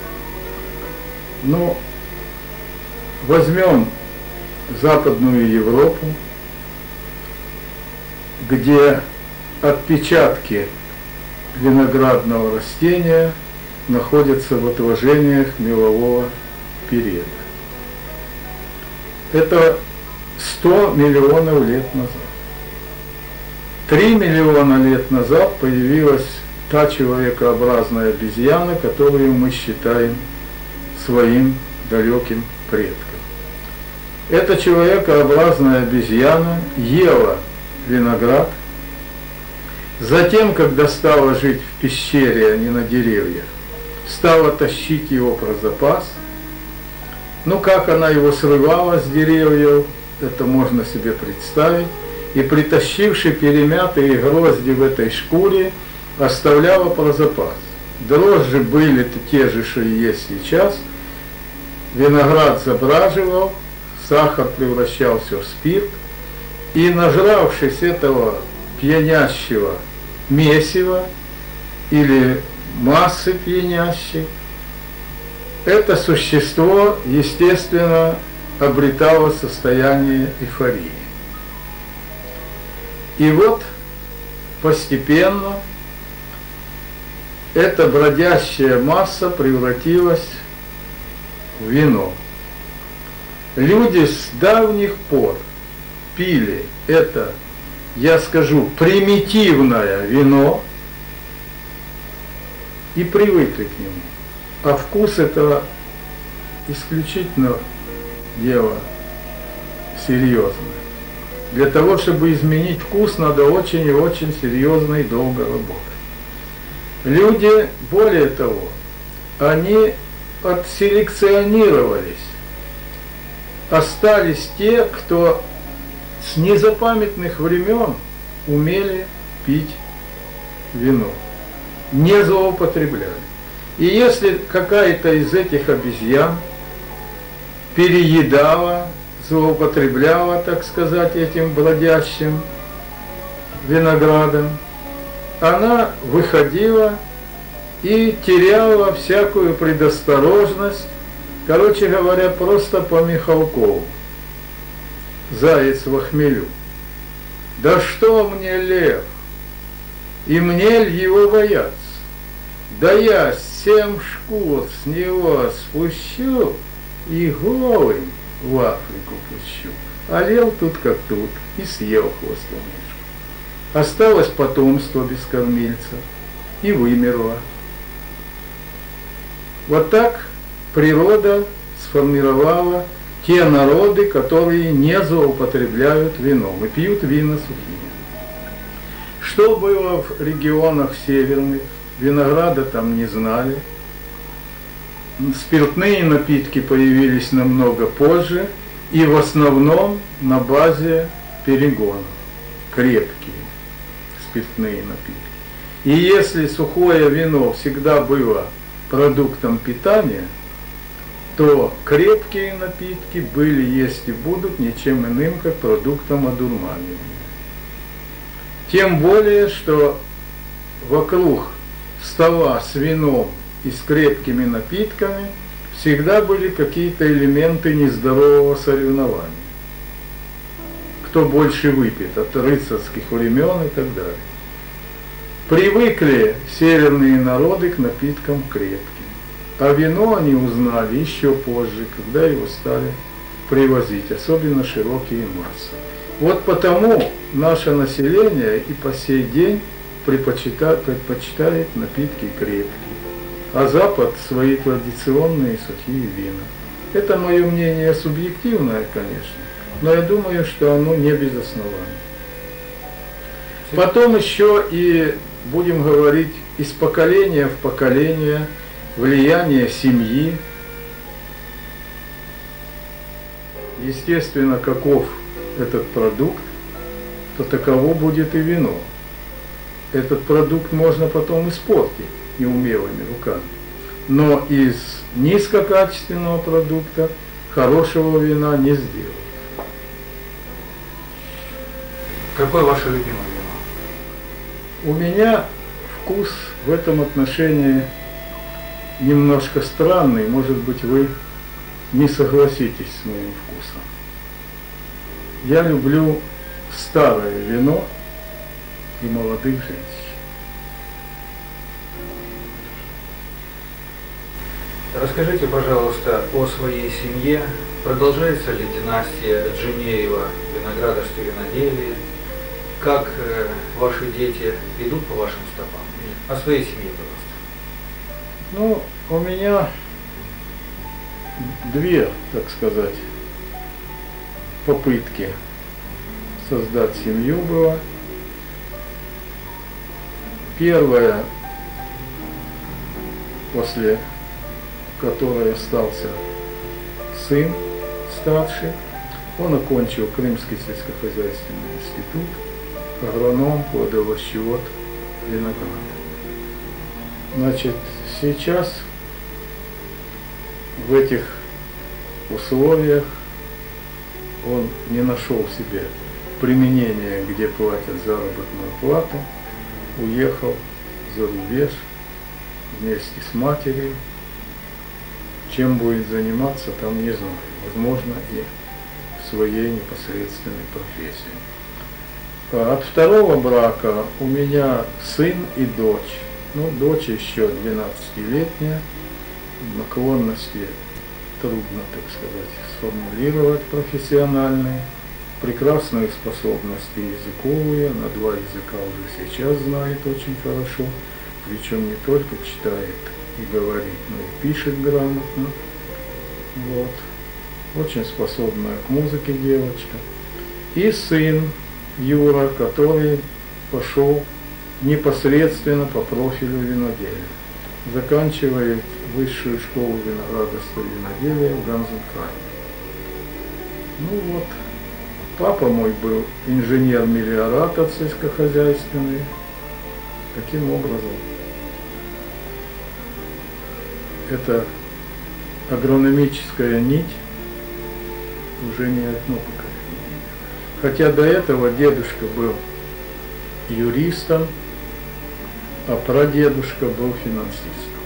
Ну, возьмем Западную Европу, где отпечатки виноградного растения находятся в отложениях мелового периода. Это сто миллионов лет назад. Три миллиона лет назад появилась та человекообразная обезьяна, которую мы считаем своим далеким предком. Эта человекообразная обезьяна ела виноград, затем, когда стала жить в пещере, а не на деревьях, стала тащить его про запас. Ну, как она его срывала с деревьев, это можно себе представить. И притащивши перемятые грозди в этой шкуре, оставляла про запас. Дрожжи были те же, что и есть сейчас. Виноград забраживал, сахар превращался в спирт. И, нажравшись этого пьянящего месива или массы пьянящей, это существо, естественно, обретало состояние эйфории. И вот постепенно эта бродящая масса превратилась в вино. Люди с давних пор пили это, я скажу, примитивное вино и привыкли к нему. А вкус это исключительно дело серьезное. Для того, чтобы изменить вкус, надо очень и очень серьезно и долго работать. Люди, более того, они отселекционировались. Остались те, кто с незапамятных времен умели пить вино, не злоупотребляли. И если какая-то из этих обезьян переедала, злоупотребляла, так сказать, этим бродящим виноградом, она выходила и теряла всякую предосторожность, короче говоря, просто по Михалкову. Заяц во хмелю. Да что мне лев? И мне ль его бояться? Да я семь шкур с него спущу и голым в Африку пущу. А лев тут как тут и съел хвостом мишку. Осталось потомство без кормильца и вымерло. Вот так природа сформировала те народы, которые не злоупотребляют вином и пьют вина сухие. Что было в регионах северных? Винограда там не знали. Спиртные напитки появились намного позже и в основном на базе перегонов. Крепкие спиртные напитки. И если сухое вино всегда было продуктом питания, то крепкие напитки были, есть и будут ничем иным, как продуктом одурманивания. Тем более, что вокруг стола с вином и с крепкими напитками всегда были какие-то элементы нездорового соревнования. Кто больше выпьет, от рыцарских времен и так далее. Привыкли северные народы к напиткам крепким. А вино они узнали еще позже, когда его стали привозить, особенно широкие массы. Вот потому наше население и по сей день предпочитает, предпочитает напитки крепкие, а Запад свои традиционные сухие вина. Это мое мнение субъективное, конечно, но я думаю, что оно не без оснований. Потом еще и, будем говорить, из поколения в поколение влияние семьи. Естественно, каков этот продукт, то таково будет и вино. Этот продукт можно потом испортить неумелыми руками. Но из низкокачественного продукта хорошего вина не сделать. Какое ваше любимое вино? У меня вкус в этом отношении немножко странный. Может быть, вы не согласитесь с моим вкусом. Я люблю старое вино и молодых женщин. Расскажите, пожалуйста, о своей семье. Продолжается ли династия Джинеева виноградарства и виноделия? Как э, ваши дети идут по вашим стопам? О своей семье, пожалуйста. Ну, у меня две, так сказать, попытки создать семью было. Первая, после которой остался сын старший, он окончил Крымский сельскохозяйственный институт, агроном, плодовощевод, виноград. Значит, сейчас в этих условиях он не нашел себе применения, где платят заработную плату, уехал за рубеж вместе с матерью. Чем будет заниматься, там не знаю. Возможно, и в своей непосредственной профессии. От второго брака у меня сын и дочь. Ну, дочь еще двенадцатилетняя, наклонности трудно, так сказать, сформулировать профессиональные, прекрасные способности языковые, на два языка уже сейчас знает очень хорошо, причем не только читает и говорит, но и пишет грамотно. Вот. Очень способная к музыке девочка. И сын Юра, который пошел непосредственно по профилю виноделия. Заканчивает высшую школу виноградарства и виноделия в Ганзенхайме. Ну вот, папа мой был инженер-мелиоратор сельскохозяйственный. Таким образом, эта агрономическая нить уже не одно поколение. Хотя до этого дедушка был юристом, а прадедушка был финансистом.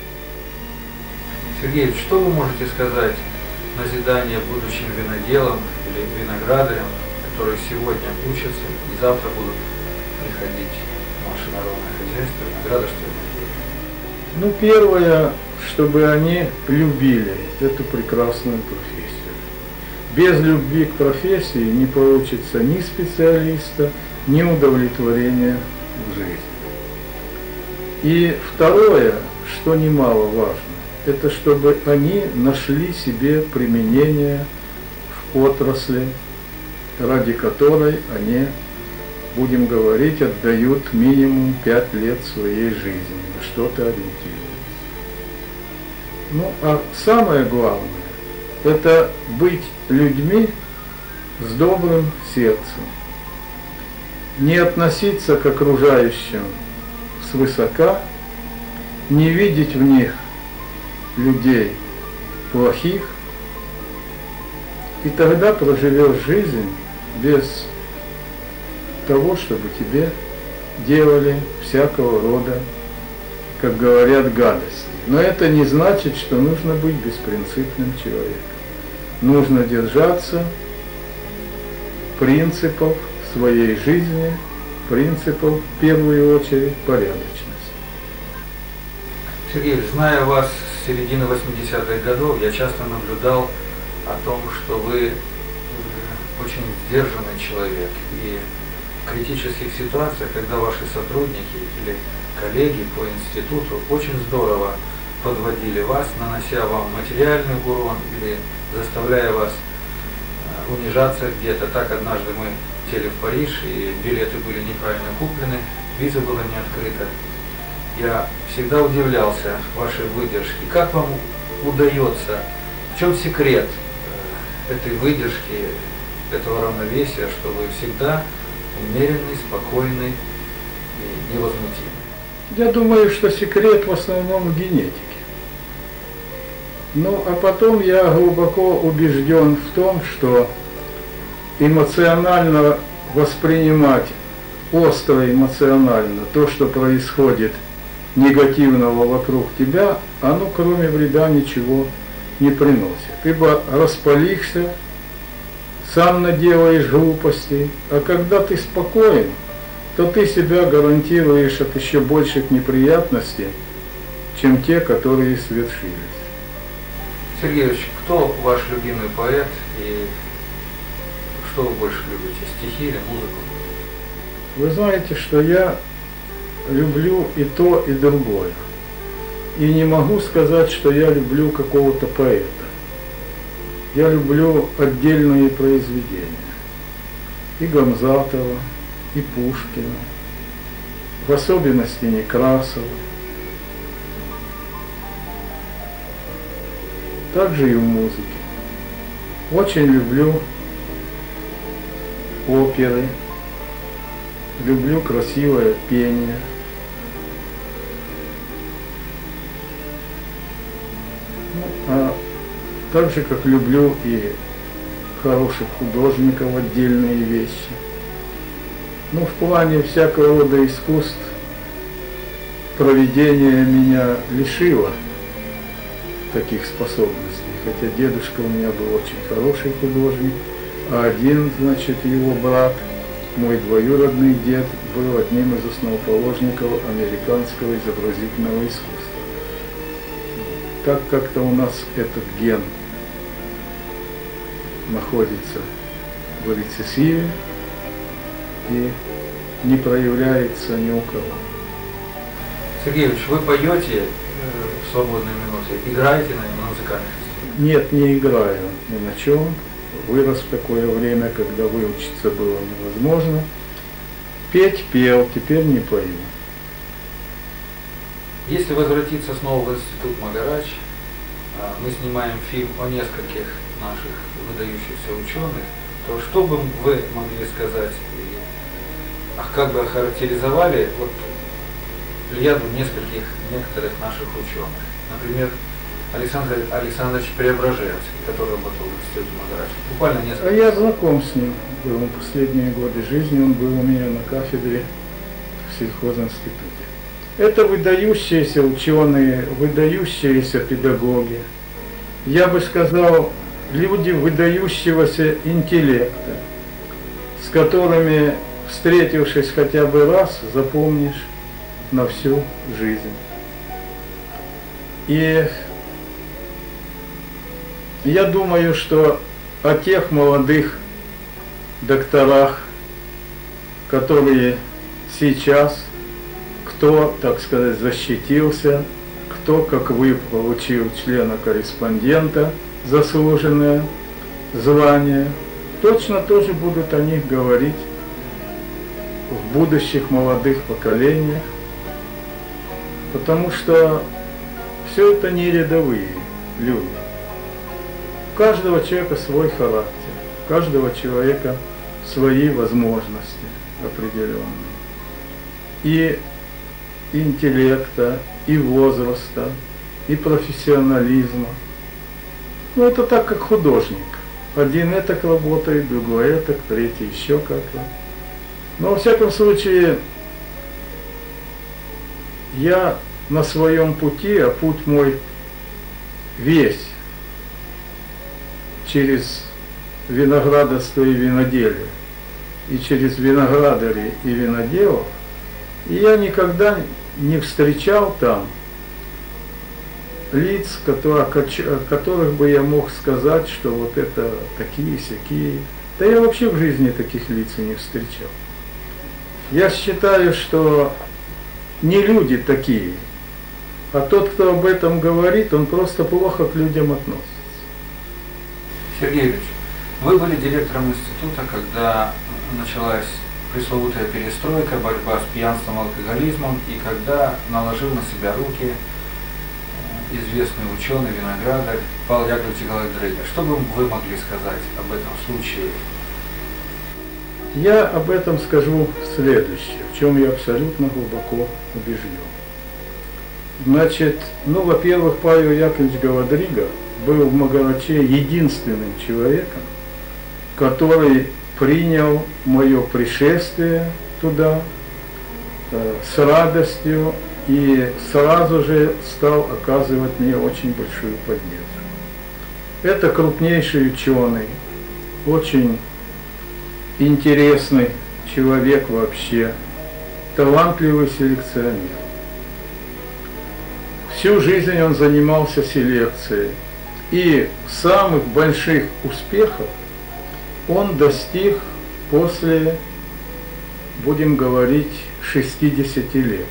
Сергей, что вы можете сказать назидание будущим виноделам или виноградарям, которые сегодня учатся и завтра будут приходить в наше народное хозяйство, виноградарство и виноделие? Ну, первое, чтобы они любили эту прекрасную профессию. Без любви к профессии не получится ни специалиста, ни удовлетворения в жизни. И второе, что немаловажно, это чтобы они нашли себе применение в отрасли, ради которой они, будем говорить, отдают минимум пять лет своей жизни, на что-то ориентируются. Ну, а самое главное, это быть людьми с добрым сердцем, не относиться к окружающим свысока, не видеть в них людей плохих, и тогда проживешь жизнь без того, чтобы тебе делали всякого рода, как говорят, гадости. Но это не значит, что нужно быть беспринципным человеком. Нужно держаться принципов своей жизни, принципов, в первую очередь, порядочности. Сергей, зная вас с середины восьмидесятых годов я часто наблюдал о том, что вы очень сдержанный человек. И в критических ситуациях, когда ваши сотрудники или коллеги по институту очень здорово подводили вас, нанося вам материальный урон или заставляя вас унижаться где-то. Так однажды мы сели в Париж, и билеты были неправильно куплены, виза была не открыта. Я всегда удивлялся вашей выдержке. Как вам удается, в чем секрет этой выдержки, этого равновесия, что вы всегда умеренный, спокойный и невозмутимый? Я думаю, что секрет в основном в генетике. Ну, а потом я глубоко убежден в том, что эмоционально воспринимать, остро эмоционально то, что происходит негативного вокруг тебя, оно кроме вреда ничего не приносит. Ибо распалишься, сам наделаешь глупостей, а когда ты спокоен, то ты себя гарантируешь от еще больших неприятностей, чем те, которые свершились. Сергей Ильич, кто ваш любимый поэт и что вы больше любите, стихи или музыку? Вы знаете, что я люблю и то, и другое. И не могу сказать, что я люблю какого-то поэта. Я люблю отдельные произведения. И Гамзатова, и Пушкина, в особенности Некрасова. Также и в музыке. Очень люблю оперы, люблю красивое пение. Ну, а так же, как люблю и хороших художников отдельные вещи. Ну, в плане всякого рода искусств провидение меня лишило таких способностей. Хотя дедушка у меня был очень хороший художник, а один, значит, его брат, мой двоюродный дед, был одним из основоположников американского изобразительного искусства. Так как-то у нас этот ген находится в рецессиве и не проявляется ни у кого. Сергей Ильич, вы поете в свободные минуты, играете на музыкальных инструментах? Нет, не играю ни на чем. Вырос в такое время, когда выучиться было невозможно. Петь пел, теперь не пою. Если возвратиться снова в институт Магарач, мы снимаем фильм о нескольких наших выдающихся ученых, то что бы вы могли сказать, и, как бы охарактеризовали вот, плеяду нескольких некоторых наших ученых? Например, Александр Александрович Преображенский, который работал в институте Магарач. Буквально несколько. А я знаком с ним был в последние годы жизни, он был у меня на кафедре в сельхозинституте. Это выдающиеся ученые, выдающиеся педагоги. Я бы сказал, люди выдающегося интеллекта, с которыми, встретившись хотя бы раз, запомнишь на всю жизнь. И я думаю, что о тех молодых докторах, которые сейчас, кто, так сказать, защитился, кто, как вы, получил члена-корреспондента, заслуженное звание, точно тоже будут о них говорить в будущих молодых поколениях, потому что все это не рядовые люди. У каждого человека свой характер, у каждого человека свои возможности определенные. И интеллекта, и возраста, и профессионализма. Ну, это так, как художник. Один этак работает, другой этак, третий еще как-то. Но, во всяком случае, я на своем пути, а путь мой весь через виноградарство и виноделие, и через виноградарей и виноделов, и я никогда не встречал там лиц, о которых бы я мог сказать, что вот это такие-сякие. Да я вообще в жизни таких лиц и не встречал. Я считаю, что не люди такие, а тот, кто об этом говорит, он просто плохо к людям относится. Сергей Ильич, вы были директором института, когда началась пресловутая перестройка, борьба с пьянством, алкоголизмом, и когда наложил на себя руки известный ученый, виноградарь Павел Яковлевич Галадрига. Что бы вы могли сказать об этом случае? Я об этом скажу следующее, в чем я абсолютно глубоко убежден. Значит, ну, во-первых, Павел Яковлевич Галадрига был в Магараче единственным человеком, который принял мое пришествие туда э, с радостью и сразу же стал оказывать мне очень большую поддержку. Это крупнейший ученый, очень интересный человек вообще, талантливый селекционер. Всю жизнь он занимался селекцией, и самых больших успехов он достиг после, будем говорить, шестидесяти лет.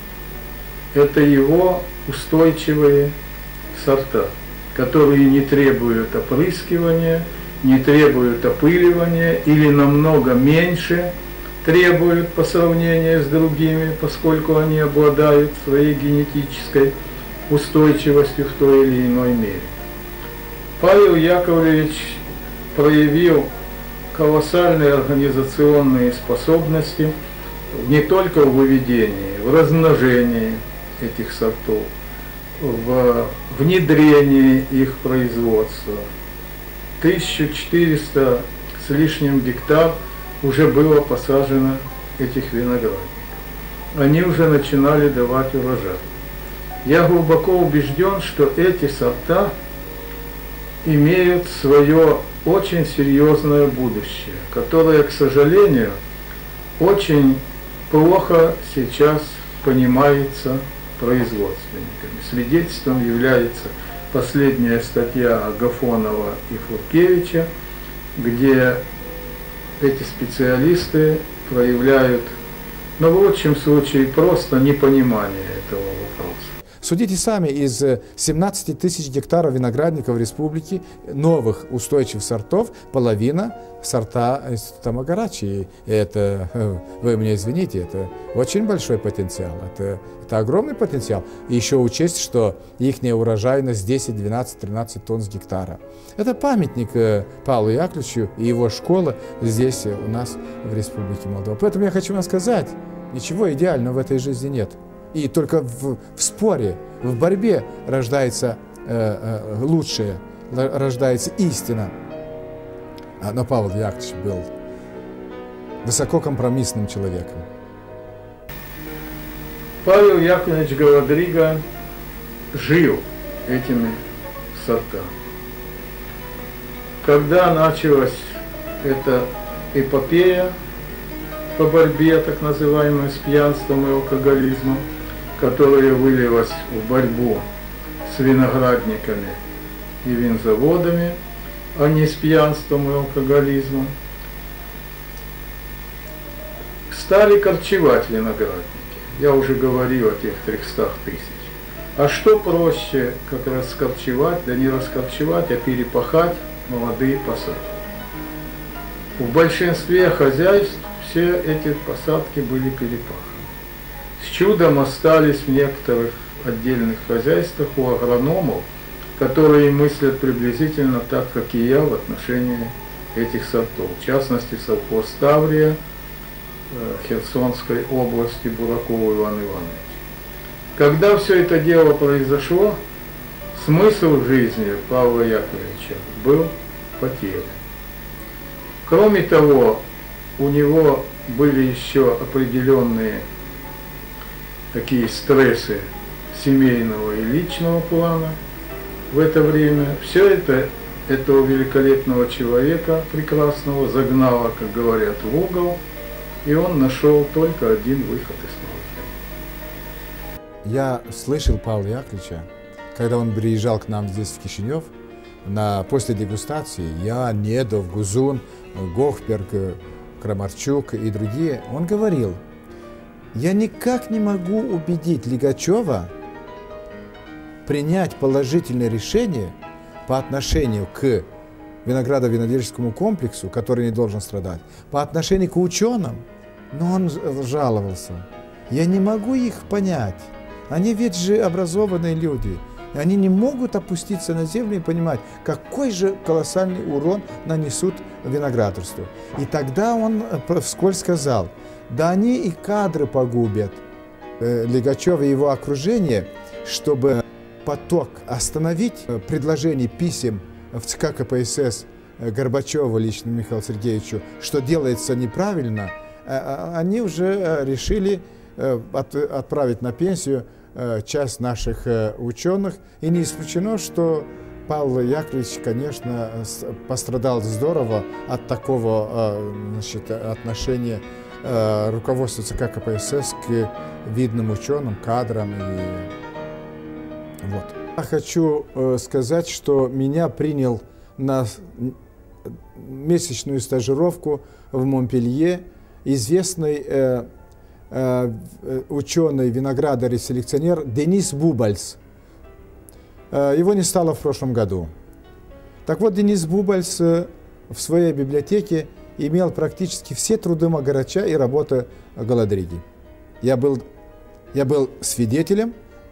Это его устойчивые сорта, которые не требуют опрыскивания, не требуют опыливания или намного меньше требуют по сравнению с другими, поскольку они обладают своей генетической устойчивостью в той или иной мере. Павел Яковлевич проявил колоссальные организационные способности не только в выведении, в размножении этих сортов, в внедрении их производства. тысяча четыреста с лишним гектар уже было посажено этих виноградников. Они уже начинали давать урожай. Я глубоко убежден, что эти сорта имеют свое очень серьезное будущее, которое, к сожалению, очень плохо сейчас понимается производственниками. Свидетельством является последняя статья Агафонова и Фуркевича, где эти специалисты проявляют, ну, в лучшем случае, просто непонимание этого вопроса. Судите сами, из семнадцати тысяч гектаров виноградников в республике, новых устойчивых сортов, половина сорта института Магарачи. Это, вы мне извините, это очень большой потенциал, это, это огромный потенциал. И еще учесть, что их урожайность десять, двенадцать, тринадцать тонн с гектара. Это памятник Павлу Яковлевичу и его школа здесь у нас в республике Молдова. Поэтому я хочу вам сказать, ничего идеального в этой жизни нет. И только в, в споре, в борьбе рождается э, э, лучшее, рождается истина. Но Павел Яковлевич был высококомпромиссным человеком. Павел Яковлевич Галадрига жил этими сортами. Когда началась эта эпопея по борьбе, так называемой, с пьянством и алкоголизмом, которая вылилась в борьбу с виноградниками и винзаводами, а не с пьянством и алкоголизмом, стали корчевать виноградники. Я уже говорил о тех трехстах тысяч. А что проще, как раскорчевать, да не раскорчевать, а перепахать молодые посадки. В большинстве хозяйств все эти посадки были перепаханы. С чудом остались в некоторых отдельных хозяйствах у агрономов, которые мыслят приблизительно так, как и я, в отношении этих сортов. В частности, совхоз Таврия Херсонской области Бураков Иван Иванович. Когда все это дело произошло, смысл жизни Павла Яковлевича был потерян. Кроме того, у него были еще определенные такие стрессы семейного и личного плана в это время. Все это этого великолепного человека, прекрасного, загнало, как говорят, в угол, и он нашел только один выход из положения. Я слышал Павла Яковлевича когда он приезжал к нам здесь в Кишинев, на, после дегустации, я, Недов, Гузун, Гохберг, Крамарчук и другие, он говорил: я никак не могу убедить Лигачева принять положительное решение по отношению к виноградо-винодельческому комплексу, который не должен страдать, по отношению к ученым. Но он жаловался: я не могу их понять. Они ведь же образованные люди. Они не могут опуститься на землю и понимать, какой же колоссальный урон нанесут виноградарству. И тогда он вскользь сказал: да они и кадры погубят, э, Лигачев и его окружение, чтобы поток остановить, предложений писем в ЦК КПСС Горбачеву, лично Михаилу Сергеевичу, что делается неправильно, они уже решили отправить на пенсию часть наших ученых. И не исключено, что Павел Яковлевич, конечно, пострадал здорово от такого, значит, отношения руководства ЦК КПСС к видным ученым, кадрам. И вот. Я хочу сказать, что меня принял на месячную стажировку в Монпелье известный э, э, ученый, виноградарь и селекционер Денис Бубальц. Э, его не стало в прошлом году. Так вот, Денис Бубальц э, в своей библиотеке имел практически все труды Магарача и работы Галадриги. Я был, я был свидетелем,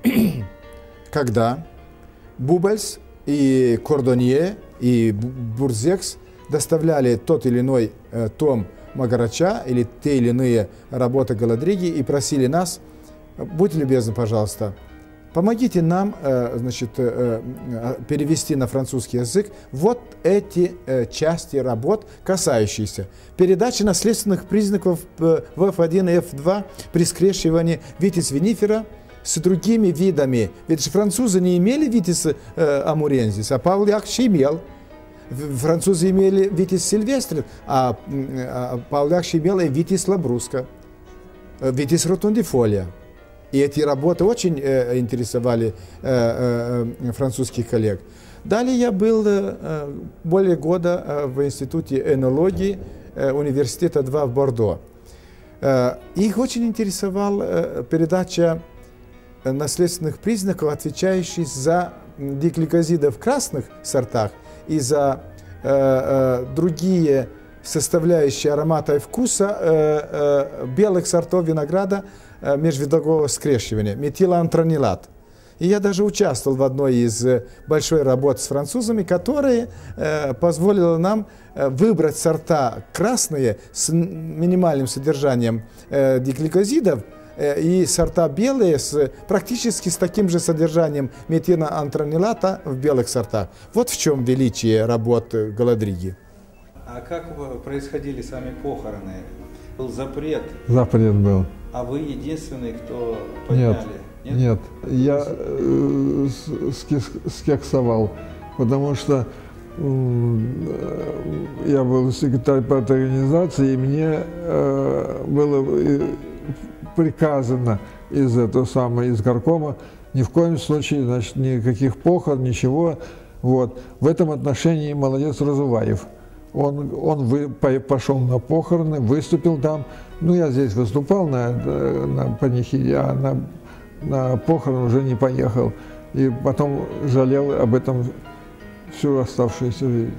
когда Бубальц и Кордонье и Бурзекс доставляли тот или иной э, том Магарача или те или иные работы Галадриги и просили нас: будьте любезны, пожалуйста, помогите нам э, значит, э, перевести на французский язык вот эти э, части работ, касающиеся передачи наследственных признаков э, в эф один и эф два при скрещивании витис винифера с другими видами. Ведь французы не имели витис э, амурензис, а Павел Яковлевич имел. Французы имели витис сильвестрис, а, а Павел Яковлевич имел и витис лабруска, витис ротундифолия. И эти работы очень э, интересовали э, э, французских коллег. Далее я был э, более года э, в институте энологии э, университета два в Бордо. Э, их очень интересовала э, передача наследственных признаков, отвечающих за дигликозиды в красных сортах и за э, э, другие составляющие аромата и вкуса э, э, белых сортов винограда э, межвидового скрещивания, метилоантранилат. И я даже участвовал в одной из э, большой работ с французами, которая э, позволила нам э, выбрать сорта красные с минимальным содержанием э, дигликозидов, и сорта белые с, практически с таким же содержанием метилоантранилата в белых сортах. Вот в чем величие работ Галадриги. А как происходили сами похороны? Был запрет? Запрет был. А вы единственный, кто подняли? Нет, нет. Я э, скексовал, потому что э, я был секретарь по этой организации, и мне э, было э, приказано из этого самого, из горкома, ни в коем случае, значит, никаких похорон, ничего. Вот. В этом отношении молодец Разуваев. Он, он вы, по, пошел на похороны, выступил там. Ну, я здесь выступал на, на панихиде, а на, на похороны уже не поехал. И потом жалел об этом всю оставшуюся жизнь.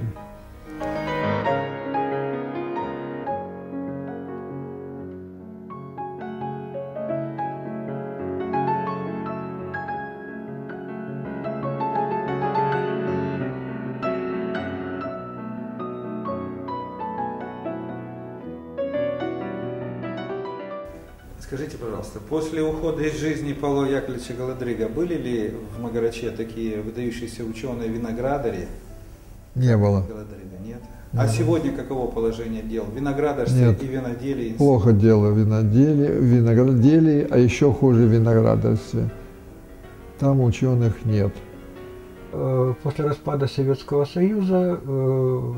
Скажите, пожалуйста, после ухода из жизни Павла Яковлевича Галадрига были ли в Магараче такие выдающиеся ученые виноградари? Не было. Галадрига, нет? Не а было. Сегодня каково положение дел? Виноградарстве нет. И виноделие? Плохо дело в виноделии, винограделии, а еще хуже в виноградарстве. Там ученых нет. После распада Советского Союза в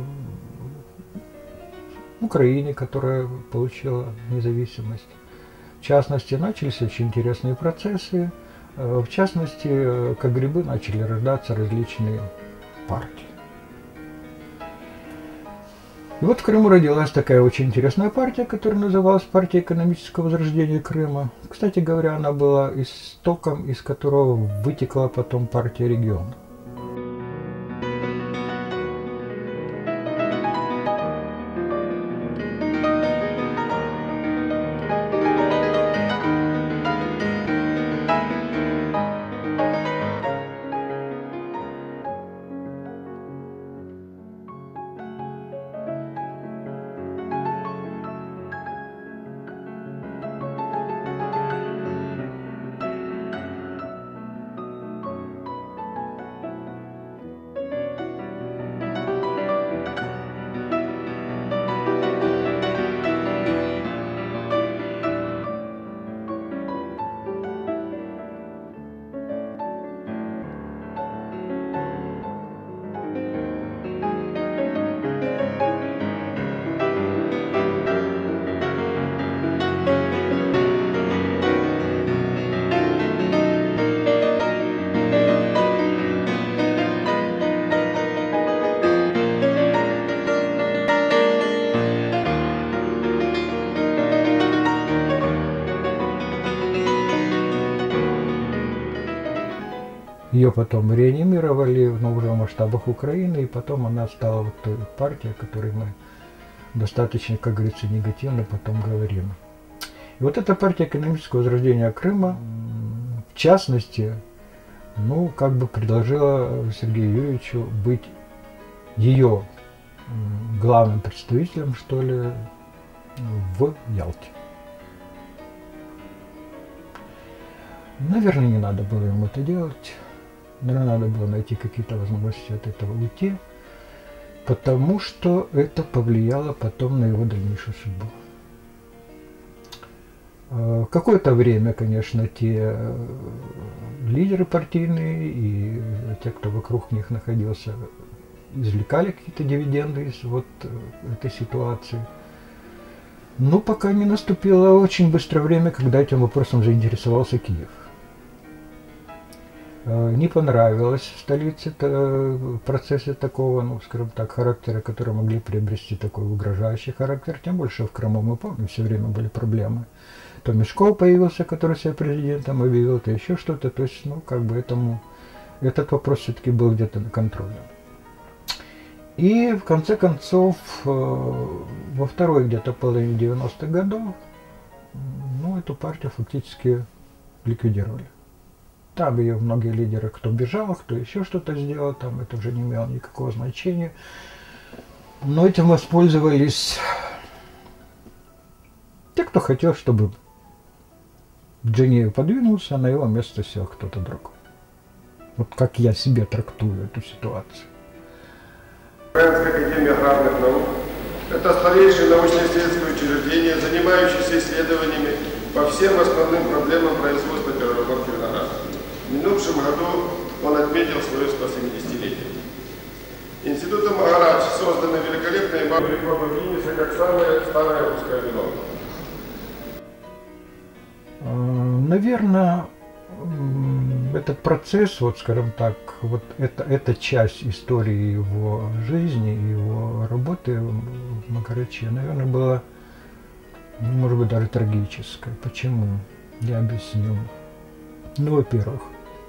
Украине, которая получила независимость, в частности, начались очень интересные процессы. В частности, как грибы начали рождаться различные партии. И вот в Крыму родилась такая очень интересная партия, которая называлась Партия экономического возрождения Крыма. Кстати говоря, она была истоком, из которого вытекла потом партия региона. Ее потом реанимировали, но уже в масштабах Украины, и потом она стала вот той партией, о которой мы достаточно, как говорится, негативно потом говорим. И вот эта партия экономического возрождения Крыма, в частности, ну, как бы предложила Сергею Юрьевичу быть ее главным представителем, что ли, в Ялте. Наверное, не надо было ему это делать. Наверное, надо было найти какие-то возможности от этого уйти, потому что это повлияло потом на его дальнейшую судьбу. Какое-то время, конечно, те лидеры партийные и те, кто вокруг них находился, извлекали какие-то дивиденды из вот этой ситуации. Но пока не наступило очень быстрое время, когда этим вопросом заинтересовался Киев. Не понравилось в столице процессы такого, ну, скажем так, характера, которые могли приобрести такой угрожающий характер. Тем больше в Крыму, мы помним, все время были проблемы. То Мешков появился, который себя президентом объявил, то еще что-то. То есть, ну, как бы этому, этот вопрос все-таки был где-то на контроле. И в конце концов, во второй где-то половине девяностых годов, ну, эту партию фактически ликвидировали. Там ее многие лидеры, кто бежал, кто еще что-то сделал, там это уже не имело никакого значения. Но этим воспользовались те, кто хотел, чтобы Дженеев подвинулся, а на его место сел кто-то другой. Вот как я себе трактую эту ситуацию. Украинская академия аграрных наук – это старейшее научно-исследовательское учреждение, занимающееся исследованиями по всем основным проблемам производства и переработки винограда. В минувшем году он отметил свое сто семидесятилетие. Институтом Агарадж созданы великолепные базы рекордов Гиннеса как самое старое русское вино. Наверное, этот процесс, вот скажем так, вот это, эта часть истории его жизни, его работы в Магараче, наверное, была, может быть, даже трагическая. Почему? Я объясню. Ну, во-первых,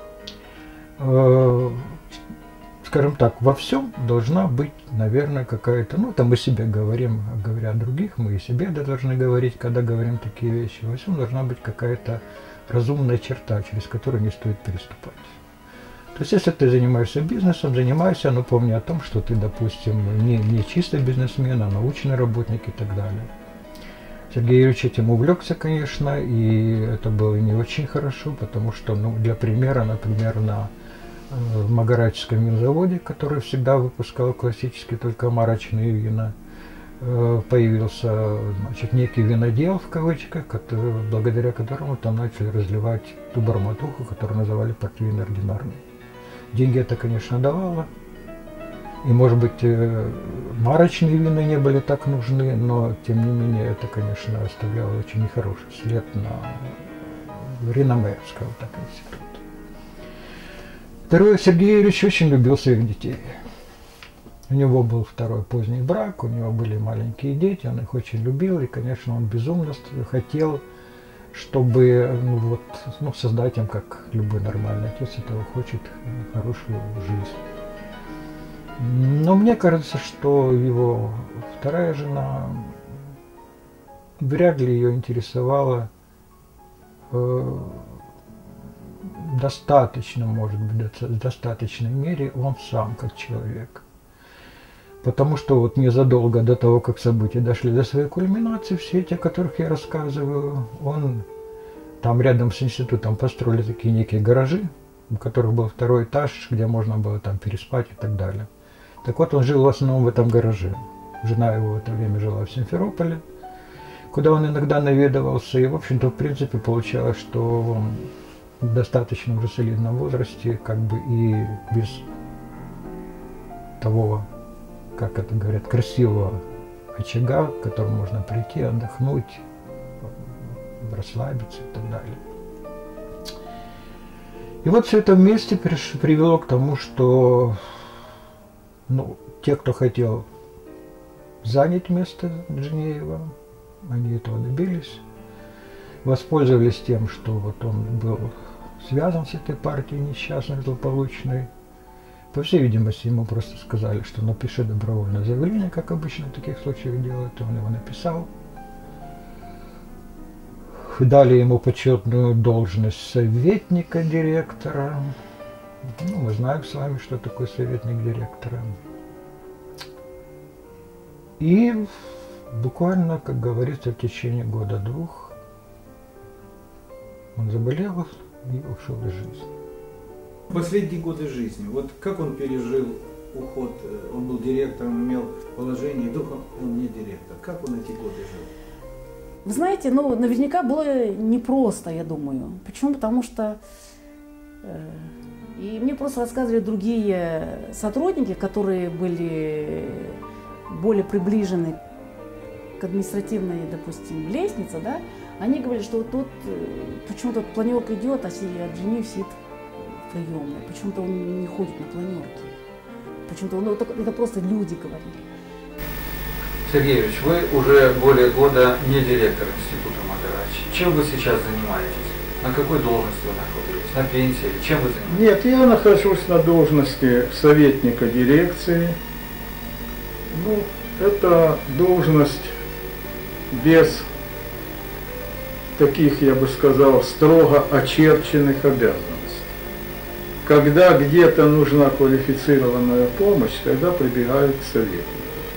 э, скажем так, во всем должна быть, наверное, какая-то, ну, там мы себе говорим, говоря о других, мы и себе это должны говорить, когда говорим такие вещи. Во всем должна быть какая-то разумная черта, через которую не стоит переступать. То есть, если ты занимаешься бизнесом, занимайся, но помни о том, что ты, допустим, не, не чисто бизнесмен, а научный работник и так далее. Сергей Юрьевич этим увлекся, конечно, и это было не очень хорошо, потому что, ну, для примера, например, на э, Магарадском винзаводе, который всегда выпускал классические только марочные вина, э, появился, значит, некий винодел, в кавычках, который, благодаря которому там начали разливать ту бормотуху, которую называли портвейн ординарный. Деньги это, конечно, давало. И, может быть, марочные вина не были так нужны, но, тем не менее, это, конечно, оставляло очень нехороший след на реноме, скажем так, института. Второе, Сергей Юрьевич очень любил своих детей. У него был второй поздний брак, у него были маленькие дети, он их очень любил, и, конечно, он безумно хотел, чтобы ну, вот, ну, создать им, как любой нормальный отец этого хочет, хорошую жизнь. Но мне кажется, что его вторая жена, вряд ли ее интересовала э, достаточно, может быть, в достаточной мере он сам, как человек. Потому что вот незадолго до того, как события дошли до своей кульминации, все те, о которых я рассказываю, он там рядом с институтом построили такие некие гаражи, у которых был второй этаж, где можно было там переспать и так далее. Так вот, он жил в основном в этом гараже. Жена его в это время жила в Симферополе, куда он иногда наведывался. И, в общем-то, в принципе, получалось, что он в достаточно уже солидном возрасте, как бы и без того, как это говорят, красивого очага, к которому можно прийти, отдохнуть, расслабиться и так далее. И вот все это вместе привело к тому, что ну, те, кто хотел занять место Джинеева, они этого добились, воспользовались тем, что вот он был связан с этой партией несчастной, злополучной. По всей видимости, ему просто сказали, что напиши добровольное заявление, как обычно в таких случаях делают, и он его написал. Дали ему почетную должность советника директора. Ну, мы знаем с вами, что такое советник директора. И буквально, как говорится, в течение года-двух он заболел и ушел из жизни. Последние годы жизни, вот как он пережил уход, он был директором, имел положение, и вдруг он, он не директор. Как он эти годы жил? Вы знаете, ну, наверняка было непросто, я думаю. Почему? Потому что э, и мне просто рассказывали другие сотрудники, которые были более приближены к административной, допустим, лестнице, да, они говорили, что вот тут почему-то планерка идет, а Джинеев сидит в приемной. Почему-то он не ходит на планерки. Почему-то ну, это, это просто люди говорили. Сергей Юрьевич, вы уже более года не директор института Магарач. Чем вы сейчас занимаетесь? На какой должности вы находитесь? На пенсии? Или чем вы занимаетесь? Нет, я нахожусь на должности советника дирекции. Ну, это должность без таких, я бы сказал, строго очерченных обязанностей. Когда где-то нужна квалифицированная помощь, тогда прибегают к советнику.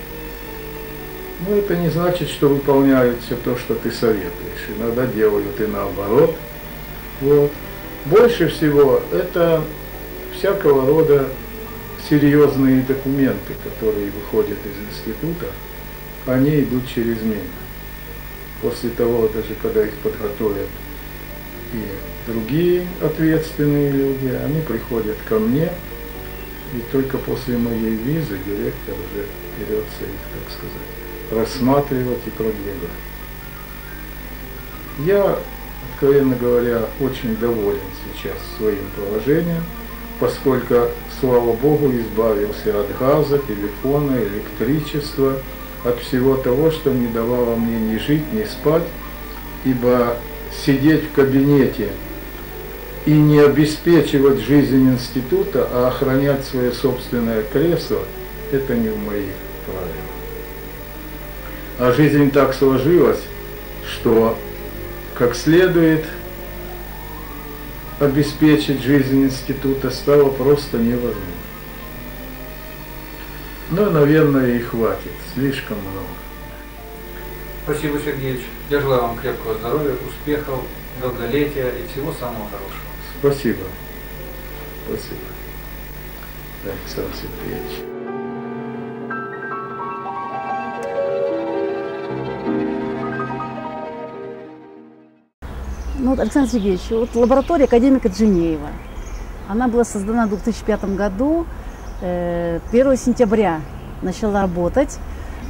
Но это не значит, что выполняют все то, что ты советуешь. Иногда делают и наоборот. Вот. Больше всего это всякого рода серьезные документы, которые выходят из института, они идут через меня. После того, даже когда их подготовят и другие ответственные люди, они приходят ко мне, и только после моей визы директор уже берется их, так сказать, рассматривать и продвигать. Я, откровенно говоря, очень доволен сейчас своим положением, поскольку, слава Богу, избавился от газа, телефона, электричества, от всего того, что не давало мне ни жить, ни спать, ибо сидеть в кабинете и не обеспечивать жизнь института, а охранять свое собственное кресло, это не в моих правилах. А жизнь так сложилась, что как следует обеспечить жизнь института стало просто невозможно. Но, наверное, и хватит, слишком много. Спасибо, Сергеевич. Я желаю вам крепкого здоровья, успехов, долголетия и всего самого хорошего. Спасибо. Спасибо. Александр Сергеевич. Ну, вот, Александр Сергеевич, вот лаборатория академика Джинеева, она была создана в две тысячи пятом году, первого сентября начала работать.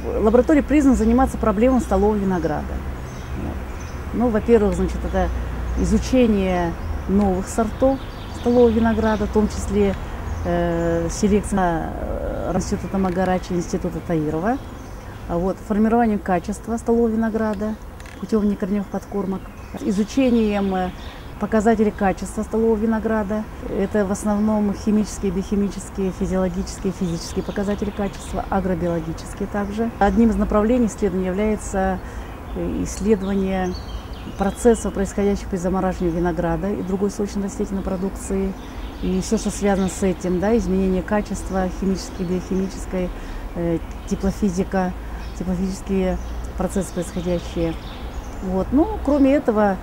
Лаборатория признана заниматься проблемой столового винограда. Вот. Ну, во-первых, значит, это изучение новых сортов столового винограда, в том числе э, селекция Института Магарачи, Института Таирова, вот, формирование качества столового винограда путем некорневых подкормок, изучением показателей качества столового винограда. Это в основном химические, биохимические, физиологические, физические показатели качества, агробиологические также. Одним из направлений исследования является исследование процессов, происходящих при замораживании винограда и другой сочно-растительной продукции. И все, что связано с этим, да, изменение качества, химической, биохимической, э, теплофизика, теплофизические процессы происходящие. Вот. Ну, кроме этого,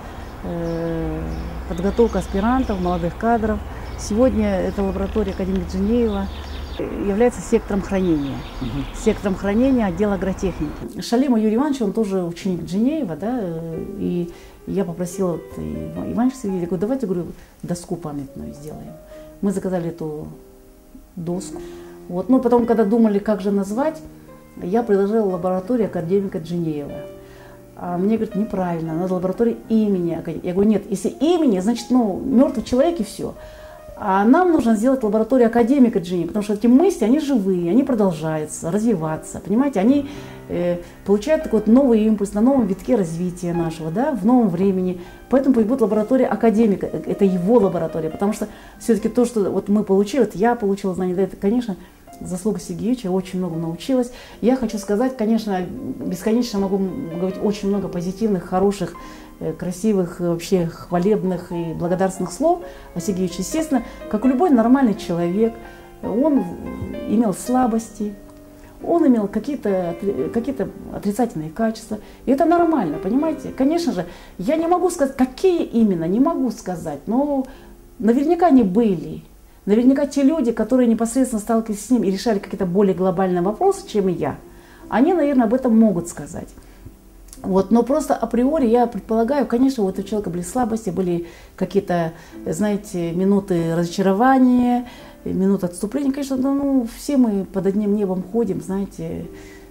э, подготовка аспирантов, молодых кадров. Сегодня эта лаборатория академика Джинеева является сектором хранения. Uh-huh. Сектором хранения отдела агротехники. Шалима Юрий Иванович, он тоже ученик Джинеева, да, и я попросила вот, Ивановича Сергеевича, говорю, давайте, говорю, доску памятную сделаем. Мы заказали эту доску. Вот. Ну, потом, когда думали, как же назвать, я предложила лабораторию академика Джинеева. А мне говорят, неправильно, надо лаборатория имени академика. Я говорю, нет, если имени, значит, ну, мертвый человек и все. А нам нужно сделать лабораторию академика Джинеева, потому что эти мысли, они живые, они продолжаются, развиваться, понимаете, они э, получают такой вот новый импульс на новом витке развития нашего, да, в новом времени. Поэтому будет лаборатория академика, это его лаборатория, потому что все-таки то, что вот мы получили, вот я получила знания, да, это, конечно, заслуга Сергеевича, я очень много научилась. Я хочу сказать, конечно, бесконечно могу говорить очень много позитивных, хороших, красивых, вообще хвалебных и благодарственных слов о Сергеевиче. Естественно, как любой нормальный человек, он имел слабости, он имел какие-то какие-то отрицательные качества. И это нормально, понимаете? Конечно же, я не могу сказать, какие именно, не могу сказать, но наверняка они были. Наверняка те люди, которые непосредственно сталкивались с ним и решали какие-то более глобальные вопросы, чем я, они, наверное, об этом могут сказать. Вот, но просто априори я предполагаю, конечно, у этого человека были слабости, были какие-то, знаете, минуты разочарования, минуты отступления. Конечно, да, ну, все мы под одним небом ходим, знаете,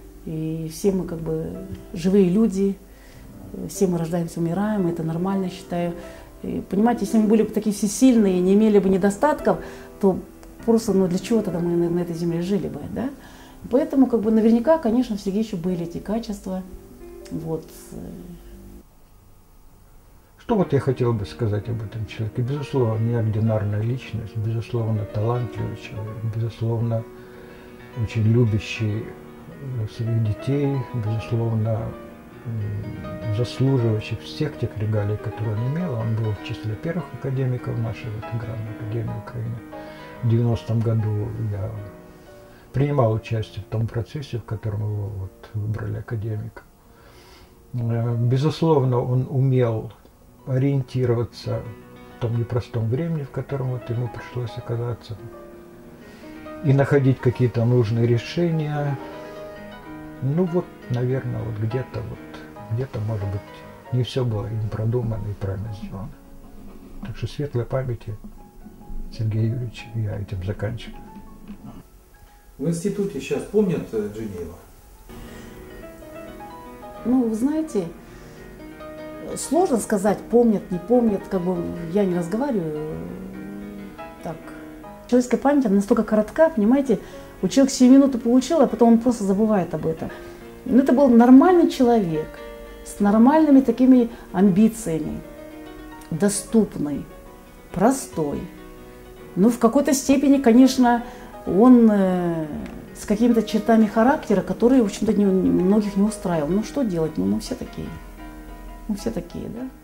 и все мы как бы живые люди, все мы рождаемся, умираем, это нормально, считаю. И, понимаете, если мы были бы такие всесильные, не имели бы недостатков, то просто, ну, для чего тогда мы на, на этой земле жили бы, да? Поэтому, как бы, наверняка, конечно, в Сергеевиче были эти качества. Вот. Что вот я хотел бы сказать об этом человеке? Безусловно, неординарная личность, безусловно, талантливый человек, безусловно, очень любящий своих детей, безусловно, заслуживающий всех тех регалий, которые он имел. Он был в числе первых академиков нашей вот, Аграрной академии Украины. В девяностом году я принимал участие в том процессе, в котором его вот, выбрали академика. Безусловно, он умел ориентироваться в том непростом времени, в котором вот ему пришлось оказаться, и находить какие-то нужные решения. Ну вот, наверное, вот где-то вот, где-то, может быть, не все было им продумано и правильно сделано. Так что светлой памяти Сергея Юрьевича, я этим заканчиваю. В институте сейчас помнят Джинеева? Ну, вы знаете, сложно сказать, помнят, не помнят, как бы я не разговариваю так. Человеческая память, она настолько коротка, понимаете, у человека семь минут получил, а потом он просто забывает об этом. Но это был нормальный человек, с нормальными такими амбициями, доступный, простой. Ну, в какой-то степени, конечно, он э, с какими-то чертами характера, которые, в общем-то, не, многих не устраивал. Ну, что делать? Ну, мы все такие. Мы все такие, да?